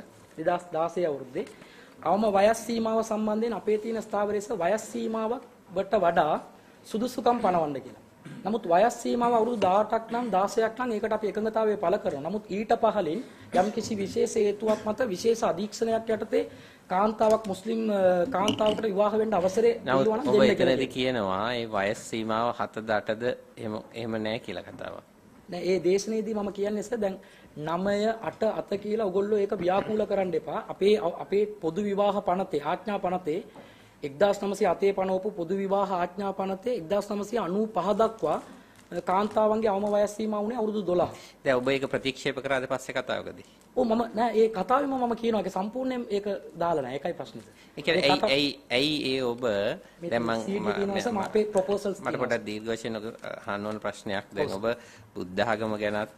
2016 අවුරුද්දේ අවම වයස් සීමාව සම්බන්ධයෙන් අපේ තියෙන ස්ථාවරයේ වයස් සීමාවට වඩා සුදුසුකම් පනවන්න කියලා. නමුත් වයස් සීමාව අවුරුදු 18ක් නම් 16ක් නම් ඒකට අපි එකඟතාවය පළ කරනවා. නමුත් ඊට පහළින් යම්කිසි විශේෂ හේතුවක් මත විශේෂ අධීක්ෂණයක් යටතේ කාන්තාවක් මුස්ලිම් කාන්තාවකට විවාහ වෙන්න අවසරය දෙනවා නම් දෙන්න කියලා. ඔබ කියනවා ඒ වයස් සීමාව 7ද 8ද එහෙම නැහැ කියලා කතාවක්. දැන් ඒ දේශනේදී මම කියන්නේ දැන් 9 8 අත කියලා ඔයගොල්ලෝ ඒක ව්‍යාකූල කරන්න එපා. අපේ පොදු විවාහ පනතේ ආඥා පනතේ 1908 පනවපු පොදු විවාහ ආඥා පනතේ 1995 දක්වා කාන්තාවන්ගේ අවම වයස් සීමාව උනේ අවුරුදු 12. දැන් ඔබ ඒක ප්‍රතික්ෂේප කරාද පස්සේ කතාවකදී? ඔව් මම නෑ ඒ කතාවෙම මම කියනවා ඒක සම්පූර්ණයෙන් ඒක දාලා නෑ. ඒකයි ප්‍රශ්නේ. ඒ කියන්නේ ඇයි ඒ ඔබ දැන් මම අපේ ප්‍රොපෝසල්ස් මට පොඩ්ඩක් දීර්ඝ වශයෙන් අහන්න ඕන ප්‍රශ්නයක්. දැන් ඔබ බුද්ධ ආගම ගැනත්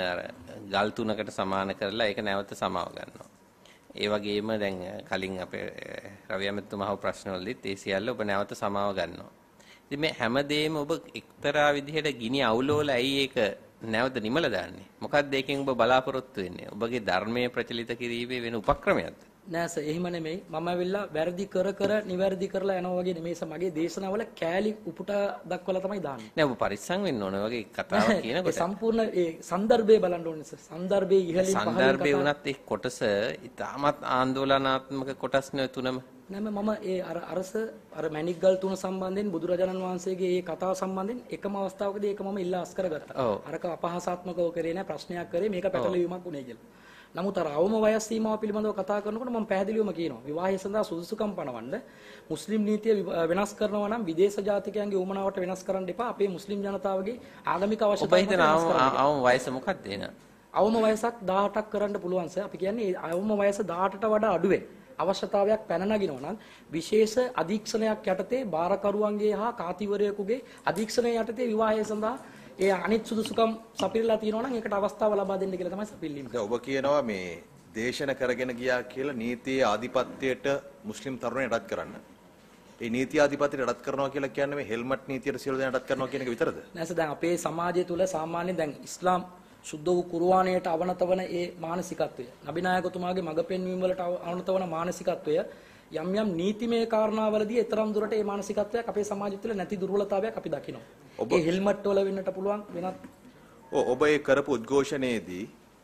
ගල් තුනකට සමාන කරලා ඒක නැවත සමාව ගන්නවා. ඒ වගේම දැන් කලින් අපේ රවි අමෙතුමා ප්‍රශ්නවලදීත් ඒ සියල්ල ඔබ නැවත සමාව ගන්නවා. ඉතින් මේ හැමදේම ඔබ එක්තරා විදිහට ගිනි අවුලවල ඇයි ඒක නැවත නිමල දාන්නේ? මොකක්ද ඒකෙන් ඔබ බලාපොරොත්තු වෙන්නේ? ඔබගේ ධර්මයේ ප්‍රචලිත කිරීමේ වෙන උපක්‍රමයක්ද? නෑ සර් එහෙම නෙමෙයි. මම ඇවිල්ලා වැරදි කර නිවැරදි කරලා යනවා වගේ නෙමෙයි. මගේ දේශනාවල කෑලි උපුටා දක්වලා තමයි දාන්නේ. නෑ ඔබ පරිස්සම් වෙන්න ඕන වගේ කතාවක් කියනකොට. ඒ සම්පූර්ණ ඒ સંદર્ભය බලන්න ඕනේ සර්. સંદર્ભයේ ඉහළින් පහළින් સંદર્ભය උනත් ඒ කොටස ඉතාමත් ආందోලනාත්මක කොටස් නේ තුනම. නෑ මම ඒ අර මැණික්ගල් තුන සම්බන්ධයෙන් බුදුරජාණන් වහන්සේගේ ඒ කතාව සම්බන්ධයෙන් එකම අවස්ථාවකදී ඒක මම ඉල්ලා අස් කරගත්තා. අරක අපහාසාත්මකව කරේ නෑ ප්‍රශ්නයක් කරේ මේක පැටලීමක් උනේ කියලා. නමුත් අර අවම වයස් සීමාව පිළිබඳව කතා කරනකොට මම පැහැදිලිවම කියනවා විවාහය සඳහා සුදුසුකම් පනවන්න මුස්ලිම් නීතිය වෙනස් කරනවා නම් විදේශ ජාතිකයන්ගේ උමනාවට වෙනස් කරන්න එපා. අපේ මුස්ලිම් ජනතාවගේ ආගමික අවශ්‍යතාවය ඔබ හිතන අවම වයස මොකක්ද එන? අවම වයසක් 18ක් කරන්න පුළුවන් සර්. අපි කියන්නේ අවම වයස 18ට වඩා අඩුවේ. අවශ්‍යතාවයක් පැන නගිනවා නම් විශේෂ අධීක්ෂණයක් යටතේ බාරකරුවන්ගේ හා කාතිවරයෙකුගේ අධීක්ෂණය යටතේ විවාහය සඳහා ඒ අනිත් සුදුසුකම් සපිරලා තියෙනවා නම් ඒකට අවස්ථාව ලබා දෙන්න කියලා තමයි සපිල්ලීම. දැන් ඔබ කියනවා මේ දේශන කරගෙන ගියා කියලා නීතියේ ආධිපත්‍යයට මුස්ලිම් තරුණයන් රත් කරන්න. ඒ නීති ආධිපත්‍යයට රත් කරනවා කියලා කියන්නේ මේ හෙල්මට් නීතියට සියලු දෙනා රත් කරනවා කියන එක විතරද? නෑ දැන් අපේ සමාජය තුල සාමාන්‍යයෙන් දැන් ඉස්ලාම් සුද්ධ වූ කුර්ආනයට අවනත වන ඒ මානසිකත්වය නබිනායකතුමාගේ මඟ පෙන්වීම වලට අවනත වන මානසිකත්වය යම් යම් නීතිමය කාරණාවලදී ඊතරම් දුරට ඒ මානසිකත්වයක් අපේ සමාජය තුළ නැති දුර්වලතාවයක් අපි දකිනවා. ඒ හෙල්මට් වල වෙන්නට පුළුවන් වෙනත් ඔබ ඒ කරපු උද්ඝෝෂණයේදී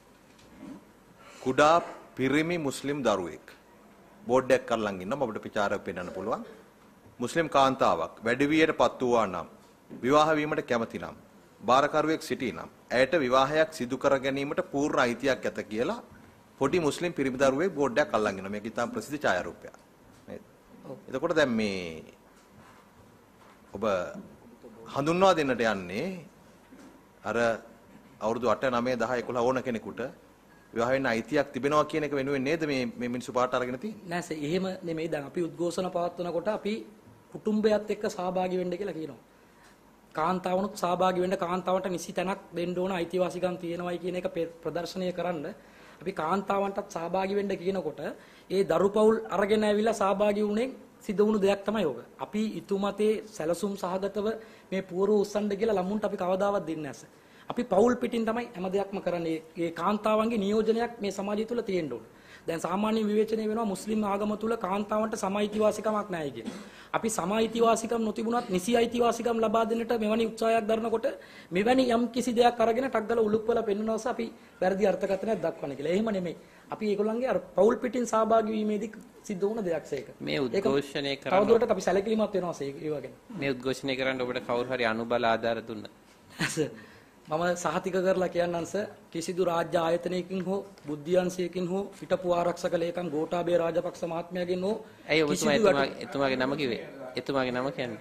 කුඩා පිරිමි මුස්ලිම් දරුවෙක් බෝඩ් එකක් අල්ලන් ඉන්නවා අපිට ප්‍රචාරයක් පෙන්වන්න පුළුවන්. මුස්ලිම් කාන්තාවක් වැඩි වියටපත් වූවා නම් විවාහ වීමට කැමති නම් බාරකරුවෙක් සිටී නම් ඇයට විවාහයක් සිදු කර ගැනීමට පූර්ණ අයිතියක් ඇත කියලා පොඩි මුස්ලිම් පිරිමි දරුවෙක් බෝඩ් එකක් අල්ලන් ඉන්නවා. මේක ඉතාම ප්‍රසිද්ධ ඡායාරූපයක්. නේද? එතකොට දැන් මේ ඔබ හඳුන්වා දෙන්නට යන්නේ අර අවුරුදු 8 9 10 11 ඕන කෙනෙකුට විවාහ වෙන්න අයිතියක් තිබෙනවා කියන එක වෙනුවෙන් නේද මේ මිනිස්සු පාට අරගෙන තියෙන්නේ? නෑ සර් එහෙම නෙමෙයි. දැන් අපි උද්ඝෝෂණ පවත්වනකොට අපි කුටුම්බයත් එක්ක සහභාගී වෙන්න කියලා කියනවා. කාන්තාවනුත් සහභාගී වෙන්න කාන්තාවන්ට නිසි තැනක් දෙන්න ඕන අයිතිවාසිකම් තියෙනවයි කියන එක ප්‍රදර්ශනය කරන්න අපි කාන්තාවන්ටත් සහභාගී වෙන්න කියනකොට ඒ දරුපවුල් අරගෙන ඇවිල්ලා සහභාගී වුණේ සිද්ධ වුණු දෙයක් තමයි ඕක. අපි ඉතුමතේ සැලසුම් සහගතව මේ පුවරු උස්සන්න කියලා ළමුන්ට අපි කවදාවත් දෙන්නේ නැහැ. අපි පවුල් පිටින් තමයි හැම දෙයක්ම කරන්නේ. ඒ කාන්තාවන්ගේ නියෝජනයක් මේ සමාජය තුළ තියෙන්න ඕන. දැන් සාමාන්‍ය විවේචනය වෙනවා මුස්ලිම් ආගම තුල කාන්තාවන්ට සම අයිතිවාසිකමක් නැහැ කියන. අපි සම අයිතිවාසිකම් නොතිබුණත් නිසි අයිතිවාසිකම් ලබා දෙන්නට මෙවැනි උත්සාහයක් දරනකොට මෙවැනි යම් කිසි දෙයක් අරගෙන ටක් ගාලා උලුප්පල පෙන්වනවාස අපි වැරදි අර්ථකථනයක් දක්වන්නේ කියලා. එහෙම නෙමෙයි. අපි ඒගොල්ලන්ගේ අර පෞල් පිටින් සහභාගී වීමේදී සිද්ධ වුණ දෙයක් ඒක. මේ උද්ඝෝෂණය කරන තවදුරටත් අපි සැලකිලිමත් වෙනවා ඒ වගේ. මේ උද්ඝෝෂණය කරන්න ඔබට කවුරු හරි අනුබල ආධාර දුන්නා? මම සහතික කරලා කියන්නම් සර් කිසිදු රාජ්‍ය ආයතනයකින් හෝ බුද්ධියංශයකින් හෝ හිටපු ආරක්ෂක ලේකම් ගෝඨාභය රාජපක්ෂ මහත්මයාගෙන් හෝ ඇයි එතුමාගේ නම කිව්වේ? එතුමාගේ නම කියන්නේ?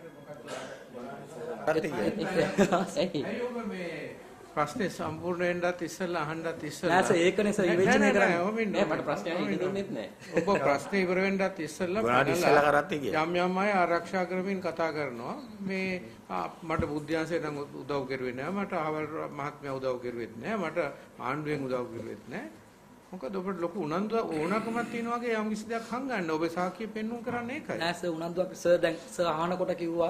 ප්‍රශ්නේ සම්පූර්ණ වෙන්නත් ඉස්සෙල්ලා අහන්නත් ඉස්සෙල්ලා නෑ සර් ඒකනේ සර් විවේචනය කරන්නේ නෑ මට ප්‍රශ්නයක් හිතුන්නේත් නෑ ඔබ ප්‍රශ්නේ ඉවර වෙන්නත් ඉස්සෙල්ලා යම් යම් අය ආරක්ෂා කරමින් කතා කරනවා මේ මට බුද්ධ්‍යංශයෙන් නම් උදව් කරුවේ නෑ මට අහවල් මහත්මයා උදව් කරුවෙත් නෑ මට ආණ්ඩුවෙන් උදව් කරුවෙත් නෑ මොකද ඔබට ලොකු උනන්දුවක් ඕනකමක් තියෙනවා වගේ යම් කිසි දෙයක් හංගන්න ඔබ සාක්ෂි පෙන්වුම් කරන්නේ ඒකයි නෑ සර් උනන්දුවක් සර් දැන් සර් අහනකොට කිව්වා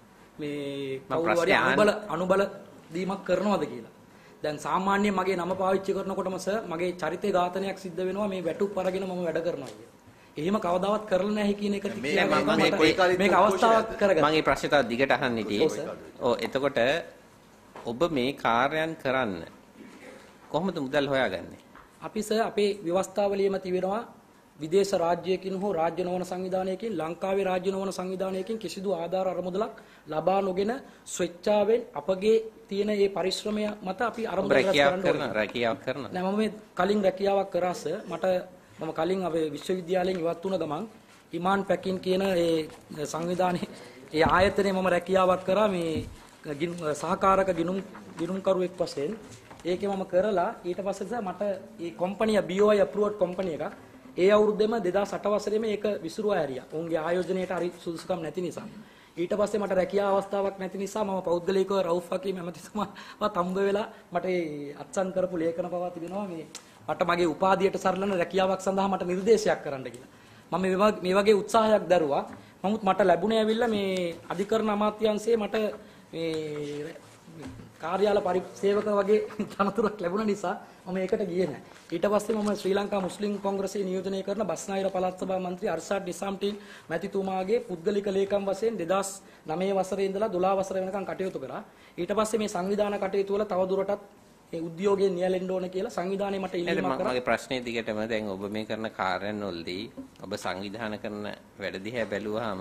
මේ කවුරු හරි අනුබල දීමක් කරනවද කියලා. දැන් සාමාන්‍යයෙන් මගේ නම පාවිච්චි කරනකොටම සර් මගේ චරිතය ඝාතනයක් සිද්ධ වෙනවා මේ වැටුප් අරගෙන මම වැඩ කරනවා කියලා. එහෙම කවදාවත් කරලා නැහැ කියන එක මේක අවස්ථාවක් කරගන්න. මම මේ ප්‍රශ්නේ තව දිගට අහන්න හිටියේ. ඔව් එතකොට ඔබ මේ කාර්යයන් කරන්න කොහොමද මුදල් හොයාගන්නේ? අපි සර් අපේ ව්‍යවස්ථාවලියම තිබෙනවා විදේශ රාජ්‍යයකින් හෝ රාජ්‍ය නොවන සංවිධානයකින් ලංකාවේ රාජ්‍ය නොවන සංවිධානයකින් කිසිදු ආධාර අරමුදලක් ලබා නොගෙන ස්වේච්ඡාවෙන් අපගේ තියෙන මේ පරිශ්‍රමය මත අපි අරමුදල් රැකියාවක් කරනවා. නෑ මම මේ කලින් රැකියාවක් කරාස මම කලින් අපේ විශ්වවිද්‍යාලයෙන් ඉවත් වුණ ගමන් ඉමාන් පැකින් කියන ඒ සංවිධානයේ ඒ ආයතනයේ මම රැකියාවක් කරා මේ සහකාරක ගිණුම්කරුවෙක් වශයෙන්. ඒකේ මම කරලා ඊට පස්සේ මට මේ කම්පැනි BOI approved කම්පැනි එකක් ඒ අවුරුද්දේම 2008 වසරේම ඒක විසිරුවා හැරියා. උන්ගේ ආයෝජනයේට හරි සුදුසුකම් නැති නිසා. ඊට පස්සේ මට රැකියාව අවස්ථාවක් නැති නිසා මම පෞද්ගලිකව රවුෆ් හකීම් ඇමතිතුමාවත් හම්බ වෙලා මට ඒ අත්සන් කරපු ලේඛන පවා තිබෙනවා මේ මට මගේ උපාධියට සරලන රැකියාවක් සඳහා මට නිර්දේශයක් කරන්න කියලා. මම මේ වගේ උත්සාහයක් දරුවා. නමුත් මට ලැබුණේ ඇවිල්ලා මේ අධිකරණ අමාත්‍යාංශයේ මට මේ කාර්යාල පරිසේවක වගේ තනතුරක් ලැබුණ නිසා මම ඒකට ගියේ නැහැ. ඊට පස්සේ මම ශ්‍රී ලංකා මුස්ලිම් කොංග්‍රසයේ නියෝජනය කරන බස්නාහිර පළාත් සභා මන්ත්‍රී අර්ෂාඩ් නිසාම්ටීන් මැතිතුමාගේ පුද්ගලික ලේකම් වශයෙන් 2009 වසරේ ඉඳලා 12 වසර වෙනකම් කටයුතු කරා. ඊට පස්සේ මේ සංවිධාන කටයුතු වල තවදුරටත් මේ උද්‍යෝගයෙන් නියැලෙන්න ඕන කියලා සංවිධානයේ මට ඉල්ලීමක් කරා. මගේ ප්‍රශ්නේ දිගටම දැන් ඔබ මේ කරන කාර්යයන් වලදී ඔබ සංවිධානය කරන වැඩ දිහා බැලුවාම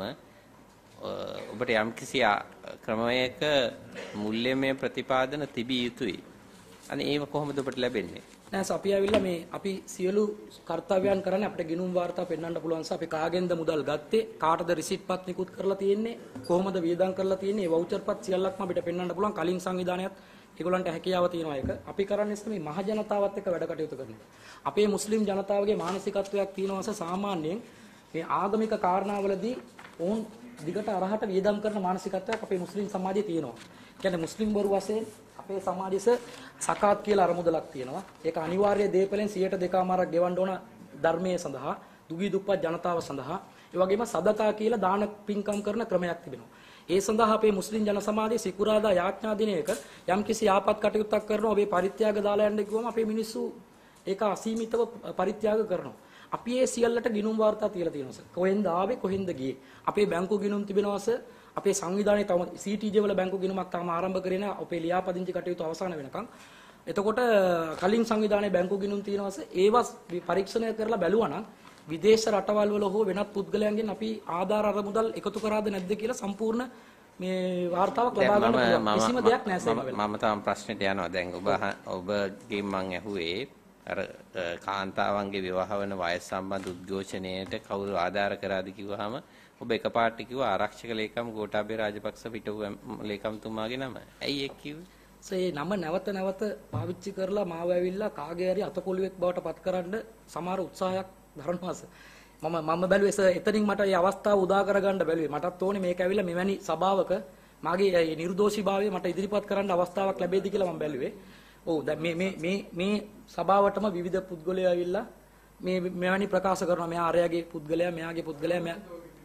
ඔබට යම්කිසි ක්‍රමයක මුල්‍යමය ප්‍රතිපාදන තිබිය යුතුයි. අනේ ඒව කොහොමද ඔබට ලැබෙන්නේ? නෑ අපි ඇවිල්ලා මේ අපි සියලු කාර්යයන් කරන්නේ අපිට ගිණුම් වාර්තා පෙන්වන්න පුළුවන් නිසා අපි කාගෙන්ද මුදල් ගත්තේ කාටද රිසිට් පත් නිකුත් කරලා තියෙන්නේ කොහොමද වියදම් කරලා තියෙන්නේ මේ වවුචර් පත් සියල්ලක්ම අපිට පෙන්වන්න පුළුවන් කලින් සංවිධානයත් ඒගොල්ලන්ට හැකියාව තියෙනවා ඒක. අපි කරන්නේ මේ මහ ජනතාවත් එක්ක වැඩ කටයුතු කරනවා. අපේ මුස්ලිම් ජනතාවගේ මානසිකත්වයක් තියෙනවා සාමාන්‍යයෙන් මේ ආගමික කාරණාවලදී වුන් දිගට අරහට වියදම් කරන මානසිකත්වයක් අපේ මුස්ලිම් සමාජයේ තියෙනවා. කියන්නේ මුස්ලිම් බරු වශයෙන් අපේ සමාජයේස සකාත් කියලා අරමුදලක් තියෙනවා. ඒක අනිවාර්ය දේපලෙන් 102%ක් ගෙවන්න ඕන ධර්මයේ සඳහා, දුගී දුප්පත් ජනතාව සඳහා. ඒ වගේම සදකා කියලා දාන පින්කම් කරන ක්‍රමයක් තිබෙනවා. ඒ සඳහා අපේ මුස්ලිම් ජන සමාජයේ සිකුරාදා යාඥා දිනයක යම්කිසි ආපත් කටයුත්තක් කරනවා ඔබේ පරිත්‍යාග දාලා යන්න කිව්වම අපේ මිනිස්සු ඒක අසීමිතව පරිත්‍යාග කරනවා. අපි ඒ සියල්ලට ගිණුම් වාර්තා තියලා තියෙනවා සර්. කොහෙන්ද ආවේ කොහෙන්ද ගියේ? අපේ බැංකු ගිණුම් තිබෙනවා සර්. අපේ සංවිධානයේ තවම CTJ වල බැංකු ගිණුමක් තාම ආරම්භ කරේ නැහැ. අපේ ලියාපදිංචි කටයුතු අවසන් වෙනකන්. එතකොට කලින් සංවිධානයේ බැංකු ගිණුම් තියෙනවා සර්. ඒවා පරීක්ෂණය කරලා බැලුවා නම් විදේශ රටවල් වල හෝ වෙනත් පුද්ගලයන්ගෙන් අපි ආධාර අරමුදල් එකතු කරාද නැද්ද කියලා සම්පූර්ණ මේ වාර්තාවක් ලබා ගන්න පුළුවන්. කිසිම දෙයක් නැහැ සර්. මම තාම ප්‍රශ්නෙට යනවා. දැන් ඔබගේ මං ඇහුවේ අර කාන්තාවන්ගේ විවාහ වෙන වයස් සම්බන්ධ උද්ඝෝෂණයට කවුරු ආධාර කරාද කිව්වහම ඔබ එකපාරට කිව්වා ආරක්ෂක ලේකම් ගෝඨාභය රාජපක්ෂ පිටු ලේකම්තුමාගේ නම. ඇයි ඒක කිව්වේ? ඒ නම නැවත නැවත පාවිච්චි කරලා මාව ඇවිල්ලා කාගේ හරි අතකොළුවෙක් බවට පත් කරන්න සමහර උත්සාහයක් දරනවා සර්. මම බැලුවේ සර් එතනින් මට මේ අවස්ථාව උදා කරගන්න බැලුවේ. මටත් ඕනේ මේක ඇවිල්ලා මෙවැනි සභාවක මාගේ මේ නිර්දෝෂීභාවය මට ඉදිරිපත් කරන්න අවස්ථාවක් ලැබෙයිද කියලා මම බැලුවේ. ඔව් දැන් මේ සභාවටම විවිධ පුද්ගලයෝ ඇවිල්ලා මේ මෙවැනි ප්‍රකාශ කරනවා. මෙයා ආර්යගේ පුද්ගලයා, මෙයාගේ පුද්ගලයා මෙයා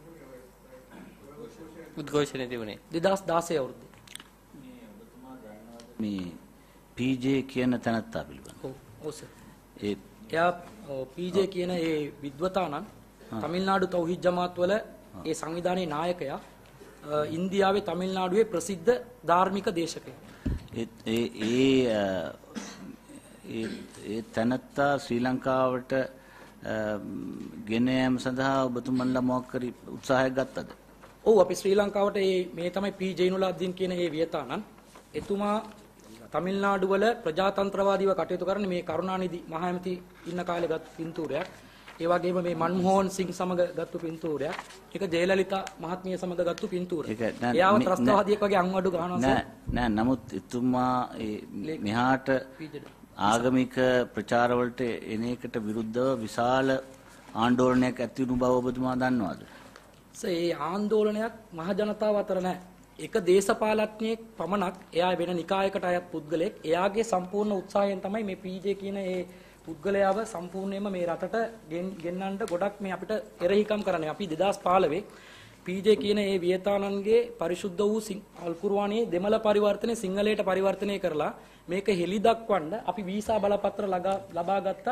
උද්ඝෝෂණය තිබුණේ 2016 අවුරුද්දේ. මේ PJ කියන තැනත්තා පිළිබඳව. ඔව් සර්. එයා PJ කියන ඒ විද්වතානන් තමිල්නාඩු තෞහීද් ජමාත් වල ඒ සංවිධානයේ නායකයා ඉන්දියාවේ තමිල්නාඩුවේ ප්‍රසිද්ධ ධාර්මික දේශකයා. ඒ තැනත්තා ශ්‍රී ලංකාවට ගෙන යාම සඳහා ඔබතුමන්ලා මොකක් හරි උත්සාහයක් ගත්තද? ඔව් අපි ශ්‍රී ලංකාවට මේ තමයි පී ජෛනුලාද්දීන් කියන ඒ වියතානන් එතුමා තමිල්නාඩු වල ප්‍රජාතන්ත්‍රවාදීව කටයුතු කරන මේ කරුණානිධි මහ ඇමති ඉන්න කාලේ ගත්ත පින්තූරයක්. ඒ වගේම මේ මන්මෝහන් සිං සමග ගත්ත පින්තූරයක්. ඒක ජයලලිතා මහත්මිය සමග ගත්ත පින්තූරය. එයාව ත්‍රස්තවාදියෙක් වගේ අංවඩු ගහනවා. නෑ නමුත් එතුමා මෙහාට ආගමික ප්‍රචාරවලට එන එකට විරුද්ධව විශාල ආందోලනයක් ඇති වුණු බව ඔබතුමා දන්නවද? ඒ ආందోලනයක් මහ ජනතාව අතර නෑ. එක දේශපාලඥයෙක් පමණක් එයා වෙන නිකායකට අයත් පුද්ගලයෙක්. එයාගේ සම්පූර්ණ උත්සාහයෙන් තමයි මේ පීජේ කියන ඒ පුද්ගලයාව සම්පූර්ණයෙන්ම මේ රටට ගෙන්නන්න ගොඩක් මේ අපිට එරෙහිකම් කරන්නේ. අපි 2015 පීජේ කියන ඒ වියතානන්ගේ පරිශුද්ධ වූ අල් කුර්ආනයේ දෙමළ පරිවර්තනය සිංහලයට පරිවර්තනය කරලා මේක හෙළි දක්වන්න අපි වීසා බලපත්‍ර ලබා ගත්තා.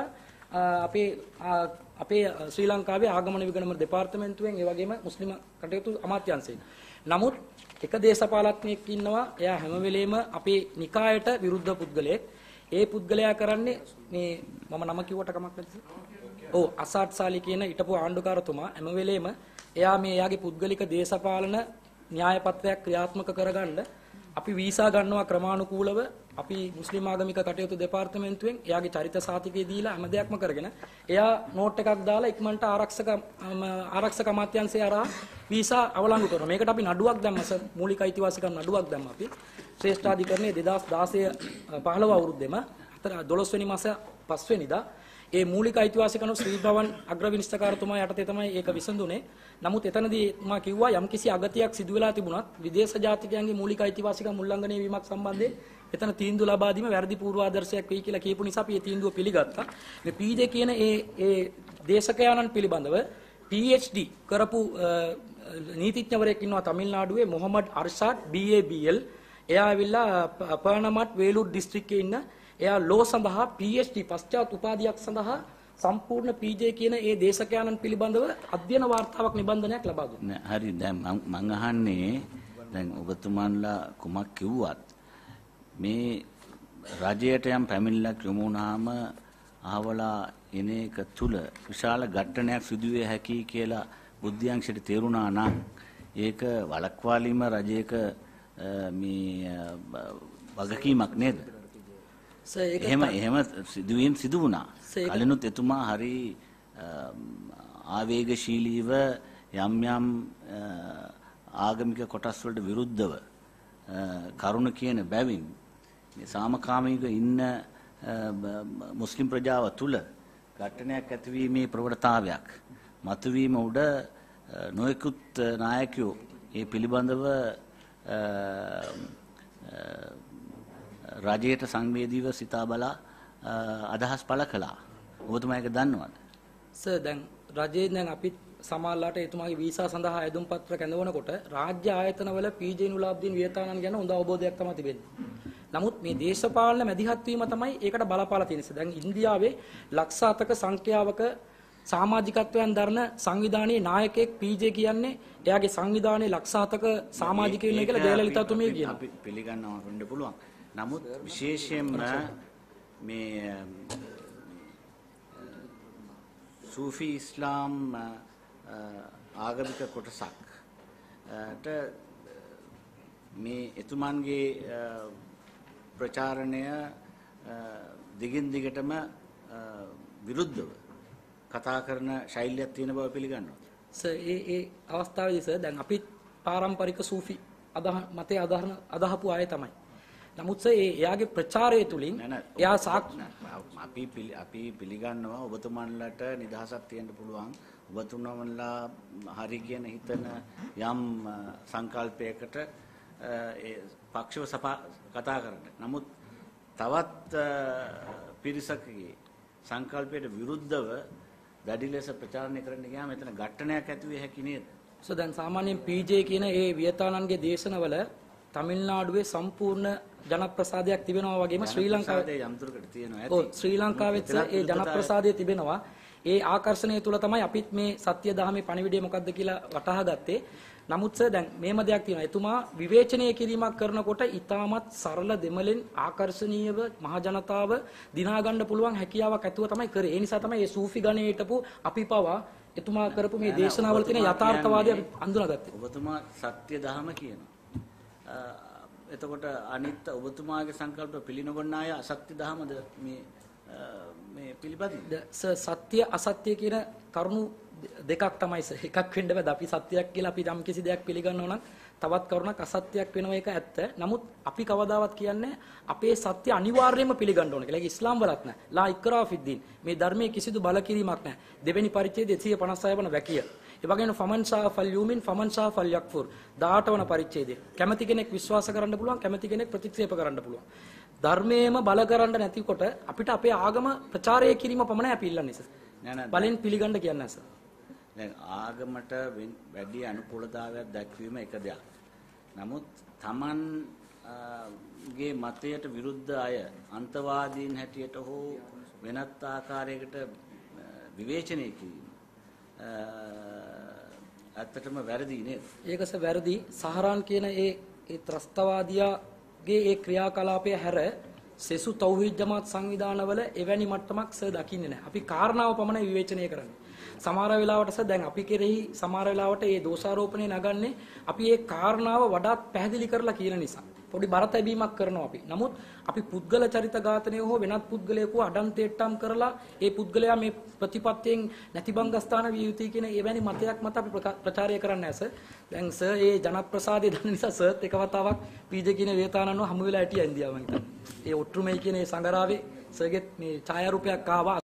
අපේ ශ්‍රී ලංකාවේ ආගමන විගණන දෙපාර්තමේන්තුවෙන් ඒ වගේම මුස්ලිම් කටයුතු අමාත්‍යාංශයෙන්. නමුත් එක දේශපාලඥයෙක් ඉන්නවා. එයා හැම වෙලේම අපේ නිකායට විරුද්ධ පුද්ගලයෙක්. ඒ පුද්ගලයා කරන්නේ මේ මම නම කිව්වට කමක් නැද්ද? ඔව් අසාඩ් සාලි කියන හිටපු ආණ්ඩුකාරතුමා හැම වෙලේම එයාගේ පුද්ගලික දේශපාලන න්‍යාය පත්‍රයක් ක්‍රියාත්මක කරගන්න අපි වීසා ගන්නවා ක්‍රමානුකූලව. අපි මුස්ලිම් ආගමික කටයුතු දෙපාර්තමේන්තුවෙන් එයාගේ චරිත සාතිකය දීලා හැම දෙයක්ම කරගෙන එයා නෝට් එකක් දාලා ඉක්මනට ආරක්ෂක අමාත්‍යාංශය හරහා වීසා අවලංගු කරනවා. මේකට අපි නඩුවක් දැම්මා සර්. මූලික අයිතිවාසිකම් නඩුවක් දැම්මා අපි. ශ්‍රේෂ්ඨාධිකරණයේ 2016 15 අවුරුද්දේම 12 වෙනි මාස 5 වෙනිදා ඒ මූලික අයිතිවාසිකම් ශ්‍රී භවන් අග්‍රවිනිශ්චයකාරතුමා යටතේ තමයි ඒක විසඳුනේ. නමුත් එතනදී මා කිව්වා යම්කිසි අගතියක් සිදු වෙලා තිබුණත් විදේශ ජාතිකයන්ගේ මූලික අයිතිවාසිකම් උල්ලංඝනය වීමක් සම්බන්ධයෙන් එතන තීන්දුව ලබා දීම වැරදි පූර්වාදර්ශයක් වෙයි කියලා කියපු නිසා අපි මේ තීන්දුව පිළිගත්තා. මේ පීජේ කියන ඒ දේශකයාණන් පිළිබඳව PhD කරපු නීතිඥවරයෙක් ඉන්නවා තමිල්නාඩුවේ මොහමඩ් අර්ෂාඩ් BABL. එයා ඇවිල්ලා පර්ණමට් වේලූර් දිස්ත්‍රික්කයේ ඉන්න එයා ලෝ සඳහා PhD පශ්චාත් උපාධියක් සඳහා සම්පූර්ණ PJ කියන ඒ දේශකයාණන් පිළිබඳව අධ්‍යයන වාර්තාවක් නිබන්ධනයක් ලබා දුන්නා. හරි දැන් මම අහන්නේ දැන් ඔබතුමන්ලා කුමක් කිව්වත් මේ රජයට යම් පැමිණිල්ලක් යොමු වුණාම අහවලා එන එක තුල විශාල ඝට්ටනයක් සිදු වේ හැකි කියලා බුද්ධ්‍යංශයට තේරුණා නම් ඒක වළක්වාලීම රජයක මේ වගකීමක් නේද? එහෙම සිදුවීම් සිදු වුණා. කලිනුත් එතුමා හරි ආවේගශීලීව යම් ආගමික කොටස් වලට විරුද්ධව කරුණ කියන බැවින් මේ සාමකාමීව ඉන්න මුස්ලිම් ප්‍රජාව තුල ඝටනයක් ඇතිවීමේ ප්‍රවණතාවයක් මතුවීම උඩ නොයෙකුත් නායකයෝ ඒ පිළිබඳව රජයට සංවේදීව සිතා බලා අදහස් පළ කළා. ඔබතුමා ඒක දන්නවද? සර් දැන් රජයේ දැන් අපි සමාජලාට එතුමාගේ වීසා සඳහා ඇදුම් පත්‍ර කැඳවනකොට රාජ්‍ය ආයතනවල පීජේනුලාබ්දීන් වියතානන් ගැන හොඳ අවබෝධයක් තමයි තිබෙන්නේ. නමුත් මේ දේශපාලන මැදිහත් වීම තමයි ඒකට බලපාලා තියෙන්නේ. දැන් ඉන්දියාවේ ලක්ෂ 7ක සංඛ්‍යාවක සමාජිකත්වයන් දරන සංවිධානයේ නායකයෙක් පීජේ කියන්නේ එයාගේ සංවිධානයේ ලක්ෂ 7ක සමාජිකයෝ ඉන්නේ කියලා ජයලලිතාතුමිය කියනවා. අපි පිළිගන්නවා වෙන්න පුළුවන්. නමුත් විශේෂයෙන්ම මේ සූෆි ඉස්ලාම් ආගමික කොටසක් මේ එතුමන්ගේ ප්‍රචාරණය දිගින් දිගටම විරුද්ධව කතා කරන ශෛලියක් තියෙන බව පිළිගන්නවා. සර් ඒ අවස්ථාවේදී සර් දැන් අපි පාරම්පරික සූෆි මතය අදහපු අය තමයි. නමුත් එයාගේ ප්‍රචාරය තුලින් එයා අපි පිළිගන්නවා ඔබතුමන්ලට නිදහසක් තියෙන්න පුළුවන්. ඔබතුමන්ලා හරි කියන හිතන යම් සංකල්පයකට පක්ෂව කතා කරන්න. නමුත් තවත් පිරිසකගේ සංකල්පයට විරුද්ධව වැඩි ලෙස ප්‍රචාරණය කරන්න ගියාම එතන ගැටණයක් ඇති වෙ හැකි නේද? දැන් සාමාන්‍යයෙන් PJ කියන ඒ වියතානන්ගේ දේශනවල තමිල්නාඩුවේ සම්පූර්ණ ජනප්‍රසාදයක් තිබෙනවා වගේම ශ්‍රී ලංකාවේ යම්තුරකට තියෙනවා ඇති. ඔව් ශ්‍රී ලංකාවෙත් ඒ ජනප්‍රසාදය තිබෙනවා. ඒ ආකර්ෂණය තුල තමයි අපිත් මේ සත්‍ය දහමේ පණිවිඩය මොකක්ද කියලා වටහා ගත්තේ. නමුත් දැන් මේම දෙයක් තියෙනවා. එතුමා විවේචනය කිරීමක් කරනකොට ඊටමත් සරල දෙමළෙන් ආකර්ෂණීයව මහ ජනතාව දිනා ගන්න පුළුවන් හැකියාවක් ඇතුව තමයි කරේ. ඒ නිසා තමයි මේ සූෆි ගණේ හිටපු අපි පවා එතුමා කරපු මේ දේශනාවල තියෙන යථාර්ථවාදය අපි අඳුනගත්තේ. ඔබතුමා සත්‍ය දහම කියනවා. එතකොට අනිත් ඔබතුමාගේ සංකල්ප පිළිනොගන්න අය අසත්‍ය දහමද මේ පිළිපදින්නේ? සත්‍ය අසත්‍ය කියන කරුණු දෙකක් තමයි සර්. එකක් වෙන්න බෑ. අපි සත්‍යයක් කියලා අපි යම් කිසි දෙයක් පිළිගන්නවා නම් තවත් කරුණක් අසත්‍යයක් වෙනවා ඒක ඇත්ත. නමුත් අපි කවදාවත් කියන්නේ අපේ සත්‍ය අනිවාර්යයෙන්ම පිළිගන්න ඕන කියලා. ඒක ඉස්ලාම් වලත් නැහැ. ලා ඉක්රා ෆිද්දීන්. මේ ධර්මයේ කිසිදු බලකිරීමක් නැහැ. දෙවෙනි පරිච්ඡේදය 156 වන වැකිය. ඒ වගේම ෆමන් ෂා ෆල් යූමින් ෆමන් ෂා ෆල් යක්ෆුර් 18 වන පරිච්ඡේදය. කැමැති කෙනෙක් විශ්වාස කරන්න පුළුවන්, කැමැති කෙනෙක් ප්‍රතික්ෂේප කරන්න පුළුවන්. ධර්මයේම බල කරන්න නැතිකොට අපිට අපේ ආගම ප්‍රචාරය කිරීම පමණයි අපි ඉල්ලන්නේ සර්. බලෙන් පිළිගන්න කියන්නේ සර්. දැන් ආගමට වැඩි අනුකූලතාවයක් දැක්වීම එක දෙයක්. නමුත් Tamanගේ මතයට විරුද්ධ අය අන්තවාදීන් හැටියට හෝ වෙනත් ආකාරයකට විවේචනය කිරීම ඇත්තටම වැරදි නේද? ඒකස වැරදි. සහරාන් කියන ඒ ත්‍රස්තවාදියාගේ ඒ ක්‍රියාකලාපය හැර සෙසු තෞහීද් ජමාත් සංවිධානවල එවැනි මට්ටමක් සර් දකින්නේ නැහැ. අපි කාරණාව පමණයි විවේචනය කරන්නේ. සමහර වෙලාවට සර් දැන් අපි කෙරෙහි සමහර වෙලාවට මේ දෝෂාරෝපණය නගන්නේ අපි ඒ කාරණාව වඩාත් පැහැදිලි කරලා කියන නිසා. පොඩි බර තැබීමක් කරනවා අපි. නමුත් අපි පුද්ගල චරිත ඝාතනය හෝ වෙනත් පුද්ගලයෙකු අඩන්තේට්ටම් කරලා ඒ පුද්ගලයා මේ ප්‍රතිපත්තියෙන් නැතිබංගස්ථාන විය යුතුයි කියන එවැනි මතයක් මත අපි ප්‍රචාරය කරන්නේ නැහැ සර්. දැන් සර් මේ ජනප්‍රසාදය දන්න නිසා සර්ත් එක වතාවක් PJ කියන වේතානන්ව හමු වෙලා හිටියා ඉන්දියාව මම හිතන්නේ. ඒ ඔට්ටුමයි කියන ඒ සංගරාවේ සර්ගෙත් මේ ඡායාරූපයක් ආවා.